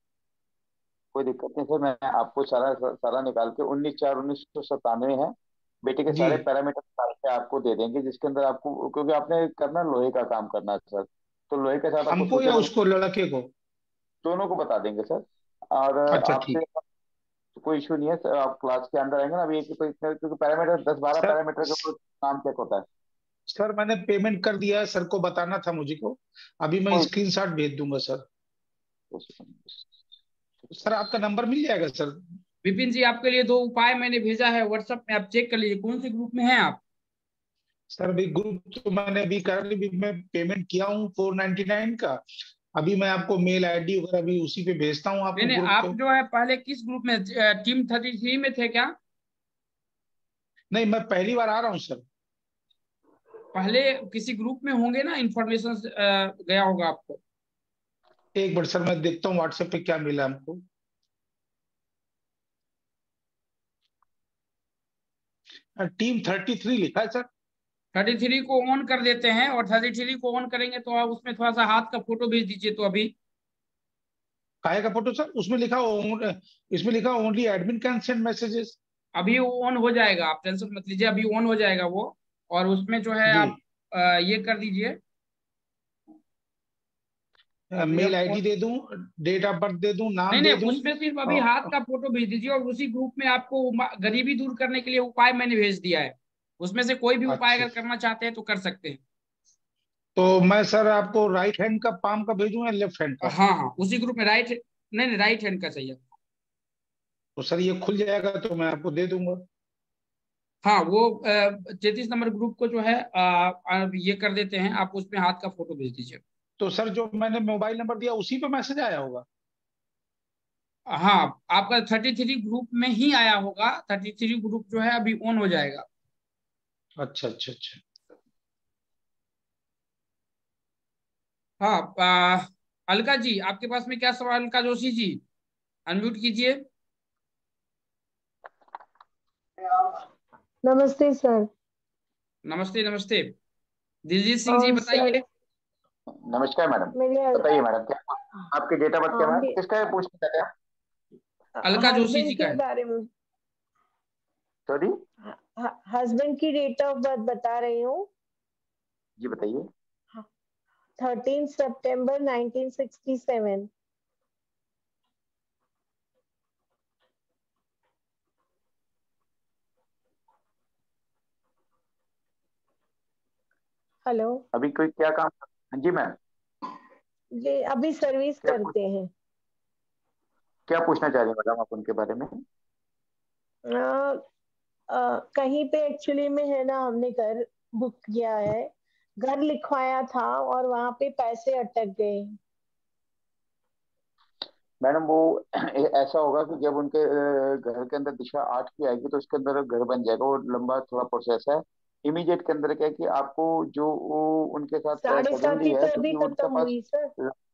कोई दिक्कत नहीं सर, मैं आपको सारा सारा निकाल के 19/4/1997 है। बेटे के जी सारे पैरामीटर निकाल के आपको दे देंगे, जिसके अंदर आपको, क्योंकि आपने करना लोहे का काम करना है सर, तो लोहे के साथ आपको हमको या सूटेबल उसको, लड़के को? दोनों को बता देंगे सर। और अच्छा आपसे ठीक। कोई इशू नहीं है सर, आप क्लास के अंदर आएंगे ना, अभी एक तो इतने, क्योंकि पैरामीटर 10-12 सर पैरामीटर के ऊपर काम चेक होता है। सर मैंने पेमेंट कर दिया है, सर को बताना था मुझे को, अभी मैं कोई स्क्रीनशॉट भेज दूंगा सर। सर आपका नंबर मिल जाएगा सर? विपिन जी, आपके लिए 2 उपाय मैंने भेजा है व्हाट्सएप में, आप चेक कर लीजिए कौन से ग्रुप में हैं आप। सर अभी ग्रुप तो मैंने अभी करंटली मैं पेमेंट किया हूँ 499 का, अभी मैं आपको मेल आईडी वगैरह भी उसी पे भेजता हूँ आपको नहीं, ग्रुप आप पे। जो है पहले किस ग्रुप में, टीम 33 में थे क्या? नहीं, मैं पहली बार आ रहा हूँ सर। पहले किसी ग्रुप में होंगे ना, इंफॉर्मेशन गया होगा आपको। एक बार सर मैं देखता हूँ व्हाट्सएप पे क्या मिला हमको। टीम 33 लिखा है सर। 33 को ऑन कर देते हैं, और 33 को ऑन करेंगे तो आप उसमें थोड़ा सा हाथ का फोटो भेज दीजिए तो अभी। काहे का फोटो सर? उसमें लिखा इसमें लिखा only admin can send messages. अभी वो ऑन हो जाएगा, आप टेंशन मत लीजिए, अभी ऑन हो जाएगा वो। और उसमें जो है जी। आप ये कर दीजिए। अभी मेल हम आईडी दे दूं, डेट ऑफ बर्थ दे दूं, नहीं नाम नहीं, दे दूं? उसमें सिर्फ अभी हाथ का फोटो भेज दीजिए, और उसी ग्रुप में आपको गरीबी दूर करने के लिए उपाय मैंने भेज दिया है, उसमें से कोई भी उपाय अच्छा, अगर करना चाहते हैं तो कर सकते हैं। तो मैं सर आपको राइट हैंड का पाम का भेजूं या लेफ्ट हैंड का? हाँ हाँ, उसी ग्रुप में राइट, नहीं नहीं, राइट हैंड का चाहिए। तो सर ये खुल जाएगा तो मैं आपको दे दूंगा। हाँ, वो 33 नंबर ग्रुप को जो है ये कर देते हैं, आप उसमें हाथ का फोटो भेज दीजिए। तो सर जो मैंने मोबाइल नंबर दिया उसी पे मैसेज आया होगा? हाँ, आपका 33 ग्रुप में ही आया होगा, 33 ग्रुप जो है अभी ऑन हो जाएगा। अच्छा अच्छा अच्छा। हाँ, अलका जी आपके पास में क्या सवाल? अलका जोशी जी, अनम्यूट कीजिए। नमस्ते सर। नमस्ते नमस्ते। दिलजीत सिंह जी और सर बताइए। नमस्कार मैडम, मेरे बताइए मैडम, क्या आपकी डेट ऑफ बर्थ क्या मैम, मेरे किसका है पूछना चाहते हैं? अलका जोशी जी हस्बैंड का के है। बारे में, सॉरी, हस्बैंड की डेट ऑफ बर्थ बता रही हूँ। जी बताइए। 13 सितंबर 1967। हेलो अभी कोई क्या काम? हाँ जी मैम, जी, अभी सर्विस क्या करते हैं। क्या पूछना चाह रही हैं मैडम आप उनके बारे में? कहीं पे एक्चुअली में है ना, हमने घर बुक किया है, घर लिखवाया था और वहां पे पैसे अटक गए। मैडम वो ऐसा होगा कि जब उनके घर के अंदर दिशा 8 की आएगी तो उसके अंदर घर बन जाएगा, वो लंबा थोड़ा प्रोसेस है। इमीडिएट के अंदर क्या है कि आपको जो वो उनके साथ 7.5 जरूरी है, तो अभी क्योंकि उनके खत्म पास हुई सर।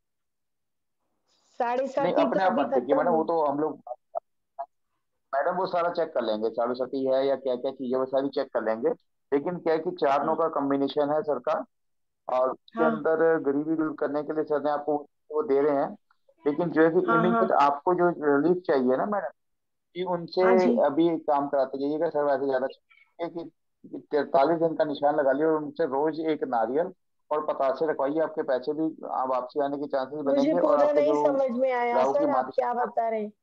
नहीं, 7.5 तो अपने आप अभी मत देखिए खत्म मैडम, वो हुई। तो हम लोग, मैडम वो सारा चेक कर लेंगे, 7.5 है या क्या क्या चीजें, वो सारी चेक कर लेंगे। लेकिन क्या है कि 4 नो हाँ का कॉम्बिनेशन है सर का, और उसके हाँ अंदर गरीबी दूर करने के लिए सर ने आपको वो दे रहे हैं। लेकिन जो है कि हाँ हाँ इमीडिएट आपको जो रिलीफ चाहिए ना मैडम, कि उनसे हाँ जी। अभी काम कराते जाइएगा सर, वैसे ज्यादा चाहिए कि 43 दिन का निशान लगा लिया, और उनसे रोज एक नारियल और पतासे रखवाइए, आपके पैसे भी वापसी आने के चांसेस मुझे बनेंगे, और पूरा आपके नहीं जो समझ में आया राहु की सर, आप क्या माता, बता रहे हैं?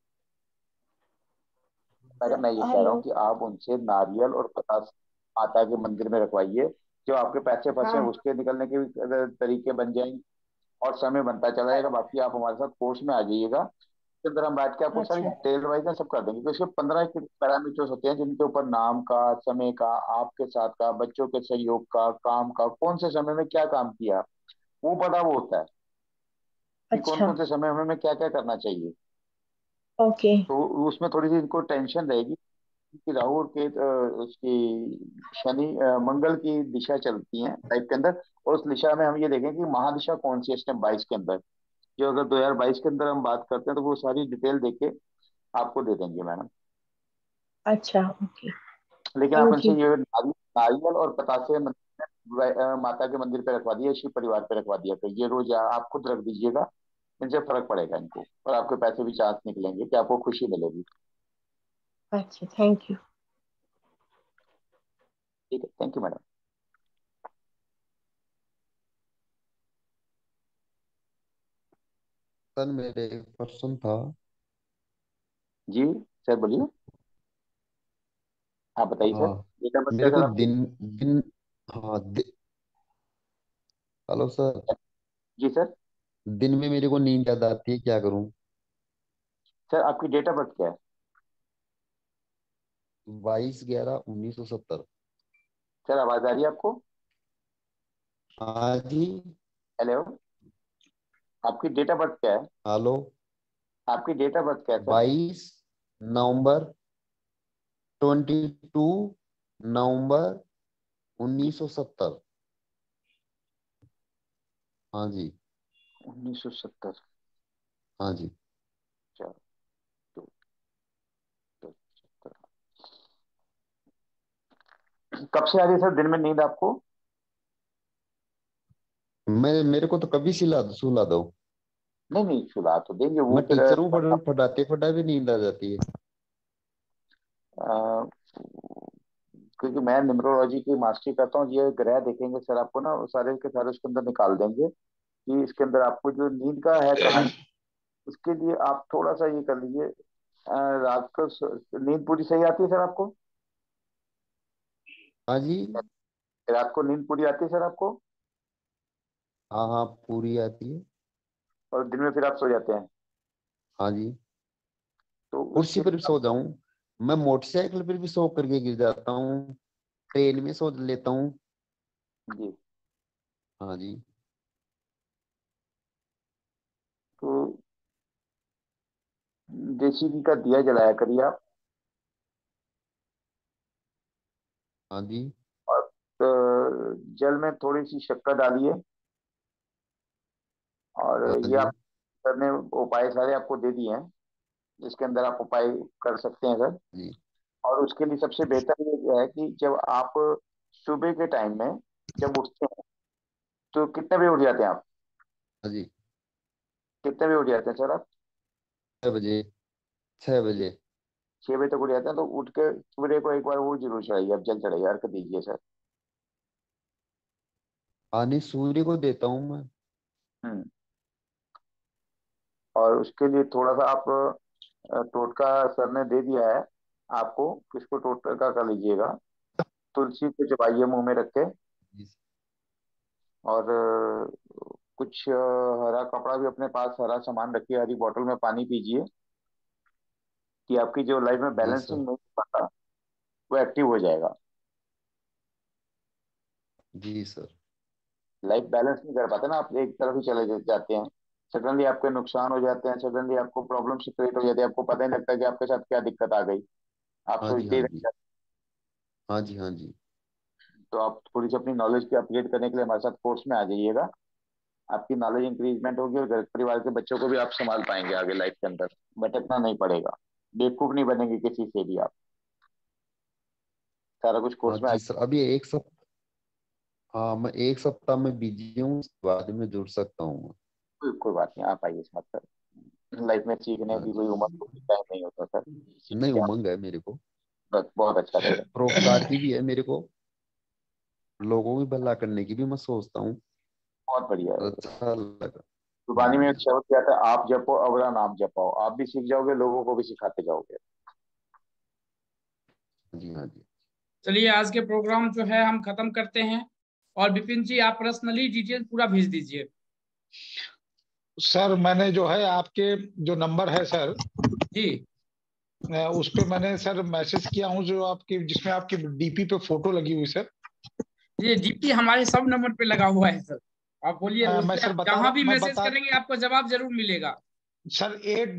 मैडम मैं ये कह रहा हेलो। हूँ कि आप उनसे नारियल और पतासे माता के मंदिर में रखवाइए, जो आपके पैसे फंसे हैं हाँ उसके निकलने के भी तरीके बन जाएंगे, और समय बनता चला जाएगा। बाकी आप हमारे साथ कोर्स में आ जाइएगा, के अंदर हम बैठ के आपको सारी अच्छा डिटेल वाइज ना सब कर देंगे, क्योंकि उसके 15 पैरामीटर्स होते हैं जिनके ऊपर नाम का, समय का, आपके साथ का, बच्चों के सहयोग का, काम का, कौन से समय में क्या काम किया, वो पता वो होता है कि कौन अच्छा। कौन से समय में क्या क्या करना चाहिए। ओके। तो उसमें थोड़ी सी इनको टेंशन रहेगी कि राहु और केत उसकी शनि मंगल की दिशा चलती है लाइफ के अंदर, और उस दिशा में हम ये देखें कि महादिशा कौन सी है स्टेप 22 के अंदर, जो अगर 2022 के अंदर हम बात करते हैं तो वो सारी डिटेल देके आपको दे देंगे मैडम। अच्छा ओके। लेकिन आप थैंक इनसे यू। ये नारियल और पतासे माता के मंदिर पे रखवा दिया, शिव परिवार पे रखवा दिया, तो ये रोज आप खुद रख दीजिएगा, इनसे फर्क पड़ेगा इनको, और आपके पैसे भी चांस निकलेंगे कि आपको खुशी मिलेगी। अच्छा थैंक यू। ठीक है, थैंक यू मैडम। सर मेरे एक प्रश्न था। जी सर बोलिए, आप बताइए सर। हाँ, डेट ऑफ बर्थ क्या मेरे है को सर आपकी? दिन दिन हाँ हेलो सर। जी सर। दिन में मेरे को नींद ज्यादा आती है, क्या करूं? सर आपकी डेट ऑफ बर्थ क्या है? 22/11/1970। सर आवाज आ रही है आपको? हाँ जी। हेलो, आपकी डेट ऑफ बर्थ क्या है? हेलो। आपकी डेट ऑफ बर्थ क्या है सर? 22 नवंबर हाँ जी। 1970। हाँ जी। चार दो दो 17। कब से आ रही है सर दिन में नींद आपको? मेरे को तो कभी सुला दो। नहीं नहीं, सुला तो देंगे वो मैं फिर। टीचर हूँ, पढ़ाते पढ़ाते नींद आ जाती है। अ, क्योंकि मैं न्यूमरोलॉजी की मास्टरी करता हूँ, ये ग्रह देखेंगे सर आपको ना, वो सारे के सारे उसके अंदर निकाल देंगे कि इसके अंदर आपको जो नींद का है कहानी, उसके लिए आप थोड़ा सा ये कर लीजिए। रात को नींद पूरी सही आती है सर आपको? हाँ जी। रात को नींद पूरी आती है सर आपको? हाँ हाँ, पूरी आती है। और दिन में फिर आप सो जाते हैं? हाँ जी। तो कुर्सी उसके पर भी सो जाऊं, मैं मोटरसाइकिल पर भी सो करके गिर जाता हूँ, ट्रेन में सो लेता हूँ। जी, हाँ जी। तो देसी घी का दिया जलाया करिए आप। हाँ जी। और जल में थोड़ी सी शक्कर डालिए। और हाँ ये जी। आप सर ने उपाय सारे आपको दे दिए हैं, जिसके अंदर आप उपाय कर सकते हैं सर। जी। और उसके लिए सबसे बेहतर ये है कि जब आप सुबह के टाइम में जब उठते हैं, तो कितने बजे उठ जाते हैं आप? हाँ जी। कितने बजे उठ जाते हैं सर आप? 6 बजे। 6 बजे। 6 बजे तक उठ जाते हैं, तो उठ के सूर्य को एक बार वो जरूर चढ़ाइए, आप जल चढ़ाइए, अर्घ दीजिए सर। पानी सूर्य को देता हूँ मैं। हम्म। और उसके लिए थोड़ा सा आप टोटका सर ने दे दिया है आपको, किसको टोटका कर लीजिएगा। तुलसी को चबाइए मुंह में रख के। जी। और कुछ हरा कपड़ा भी अपने पास, हरा सामान रखिए, हरी बोतल में पानी पीजिए, कि आपकी जो लाइफ में जी बैलेंसिंग सर। नहीं हो पाता वो एक्टिव हो जाएगा। जी सर। लाइफ बैलेंस नहीं कर पाते ना आप, एक तरफ ही चले जाते हैं, सडनली आपके नुकसान हो जाते हैं, सडनली आपको प्रॉब्लम क्रिएट हो जाती है, आपको पता ही नहीं लगता कि आपके साथ क्या दिक्कत आ गई, आप हाँ जी। सोचते हाँ ही रह जी। जाते हाँ जी। हाँ जी। हैं। तो आप थोड़ी सी अपनी नॉलेज की अपग्रेड करने के लिए हमारे साथ कोर्स में आ जाइएगा, आपकी नॉलेज इंक्रीजमेंट होगी और घर परिवार के बच्चों को भी आप संभाल पाएंगे आगे लाइफ के अंदर, भटकना नहीं पड़ेगा, बेवकूफ नहीं बनेंगे किसी से भी आप। सारा कुछ हाँ कोर्स में आ। जी सर, अभी एक सप्ताह। हाँ, मैं एक सप्ताह में बिजी हूँ, उसके बाद में जुड़ सकता हूँ। कोई बात नहीं, आप आइए साथ सर। लाइफ में सीखने हाँ की जी। कोई उम्र कोई टाइम नहीं होता सर, नहीं, सीखते हैं उमंग है मेरे को। बस, बहुत अच्छा रहेगा। परोपकार की भी है मेरे को, लोगों की भला करने की भी मैं सोचता हूँ। बहुत बढ़िया है। अच्छा लगा। हाँ गुरबानी में जी। एक शब्द क्या था, आप जपो अवरा नाम जपाओ, आप भी सीख जाओगे, लोगों को भी सिखाते जाओगे। हाँ जी। हाँ जी। चलिए आज के प्रोग्राम जो है हम खत्म करते हैं। और विपिन जी आप पर्सनली डिटेल पूरा भेज दीजिए। सर मैंने जो है आपके जो नंबर है सर, जी उस पे मैंने सर मैसेज किया हूँ, जो आपकी जिसमें आपकी डीपी पे फोटो लगी हुई सर। ये जीपी हमारे सब नंबर पे लगा हुआ है सर। आप बोलिए, उस मैं पे सर आप जहां भी मैं मैसेज बता करेंगे आपको जवाब जरूर मिलेगा। सर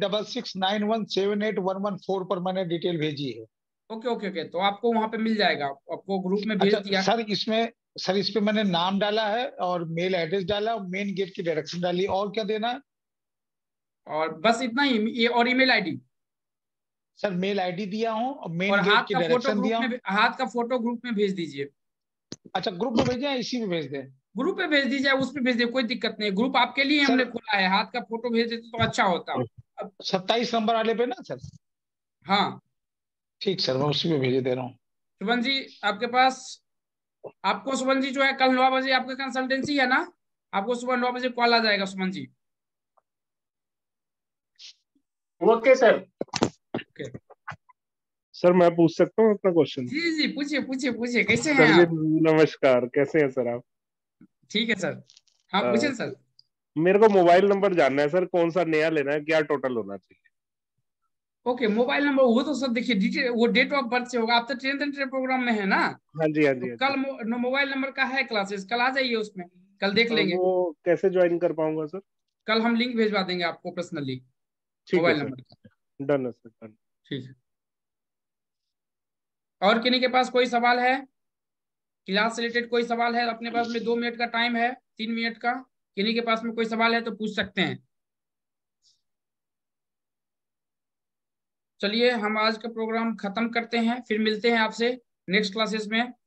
8669178114 पर मैंने डिटेल भेजी है। ओके ओके ओके, तो आपको वहां पे मिल जाएगा, आपको ग्रुप में भेज अच्छा दिया। सर, इस पे मैंने नाम डाला है और मेल एड्रेस डाला और मेन गेट की डायरेक्शन डाली, और क्या देना है? और बस इतना ही, ये और email ID sir mail ID दिया हूँ और और मेन गेट की डायरेक्शन दिया हूँ। हाथ का फोटो ग्रुप में भेज दीजिए। अच्छा, ग्रुप में भेजें या इसी में भेज दें? ग्रुप पे भेज दीजिए, उस पे भेज दीजिए, कोई दिक्कत नहीं है, ग्रुप आपके लिए हमने सर खोला है, हाथ का फोटो भेज देते तो अच्छा होता। अब 27 नंबर वाले पे ना सर? हाँ ठीक सर, मैं उसी पे भेजे दे रहा हूँ। शुभन जी, आपके पास आपको सुमन जी जो है कल 9 बजे आपका कंसल्टेंसी है ना, आपको सुबह 9 बजे कॉल आ जाएगा Suman ji. Okay sir. Okay sir मैं पूछ सकता हूँ अपना क्वेश्चन? जी जी पूछिए पूछिए पूछिए, कैसे सर हैं जी आप? नमस्कार, कैसे हैं सर आप? ठीक है सर, हाँ पूछिए सर। मेरे को मोबाइल नंबर जानना है सर, कौन सा नया लेना है, क्या टोटल होना चाहिए? ओके मोबाइल नंबर वो तो सर देखिए डिटेल वो डेट ऑफ बर्थ से होगा, आप तो 10th एंट्री प्रोग्राम में है ना। हाँ जी हाँ तो जी हाँ कल जी। मोबाइल नंबर का है क्लासेस, कल आ जाइए उसमें, कल देख लेंगे। वो कैसे ज्वाइन कर पाऊंगा सर? कल हम लिंक भेजवा देंगे आपको पर्सनली ठीक है मोबाइल सर, नंबर का। डन है सर, डन। ठीक है। और किन्हीं के पास कोई सवाल है, क्लास से रिलेटेड कोई सवाल है? अपने पास में 2 मिनट का टाइम है, 3 मिनट का। किन्हीं के पास में कोई सवाल है तो पूछ सकते हैं। चलिए हम आज का प्रोग्राम खत्म करते हैं, फिर मिलते हैं आपसे नेक्स्ट क्लासेस में।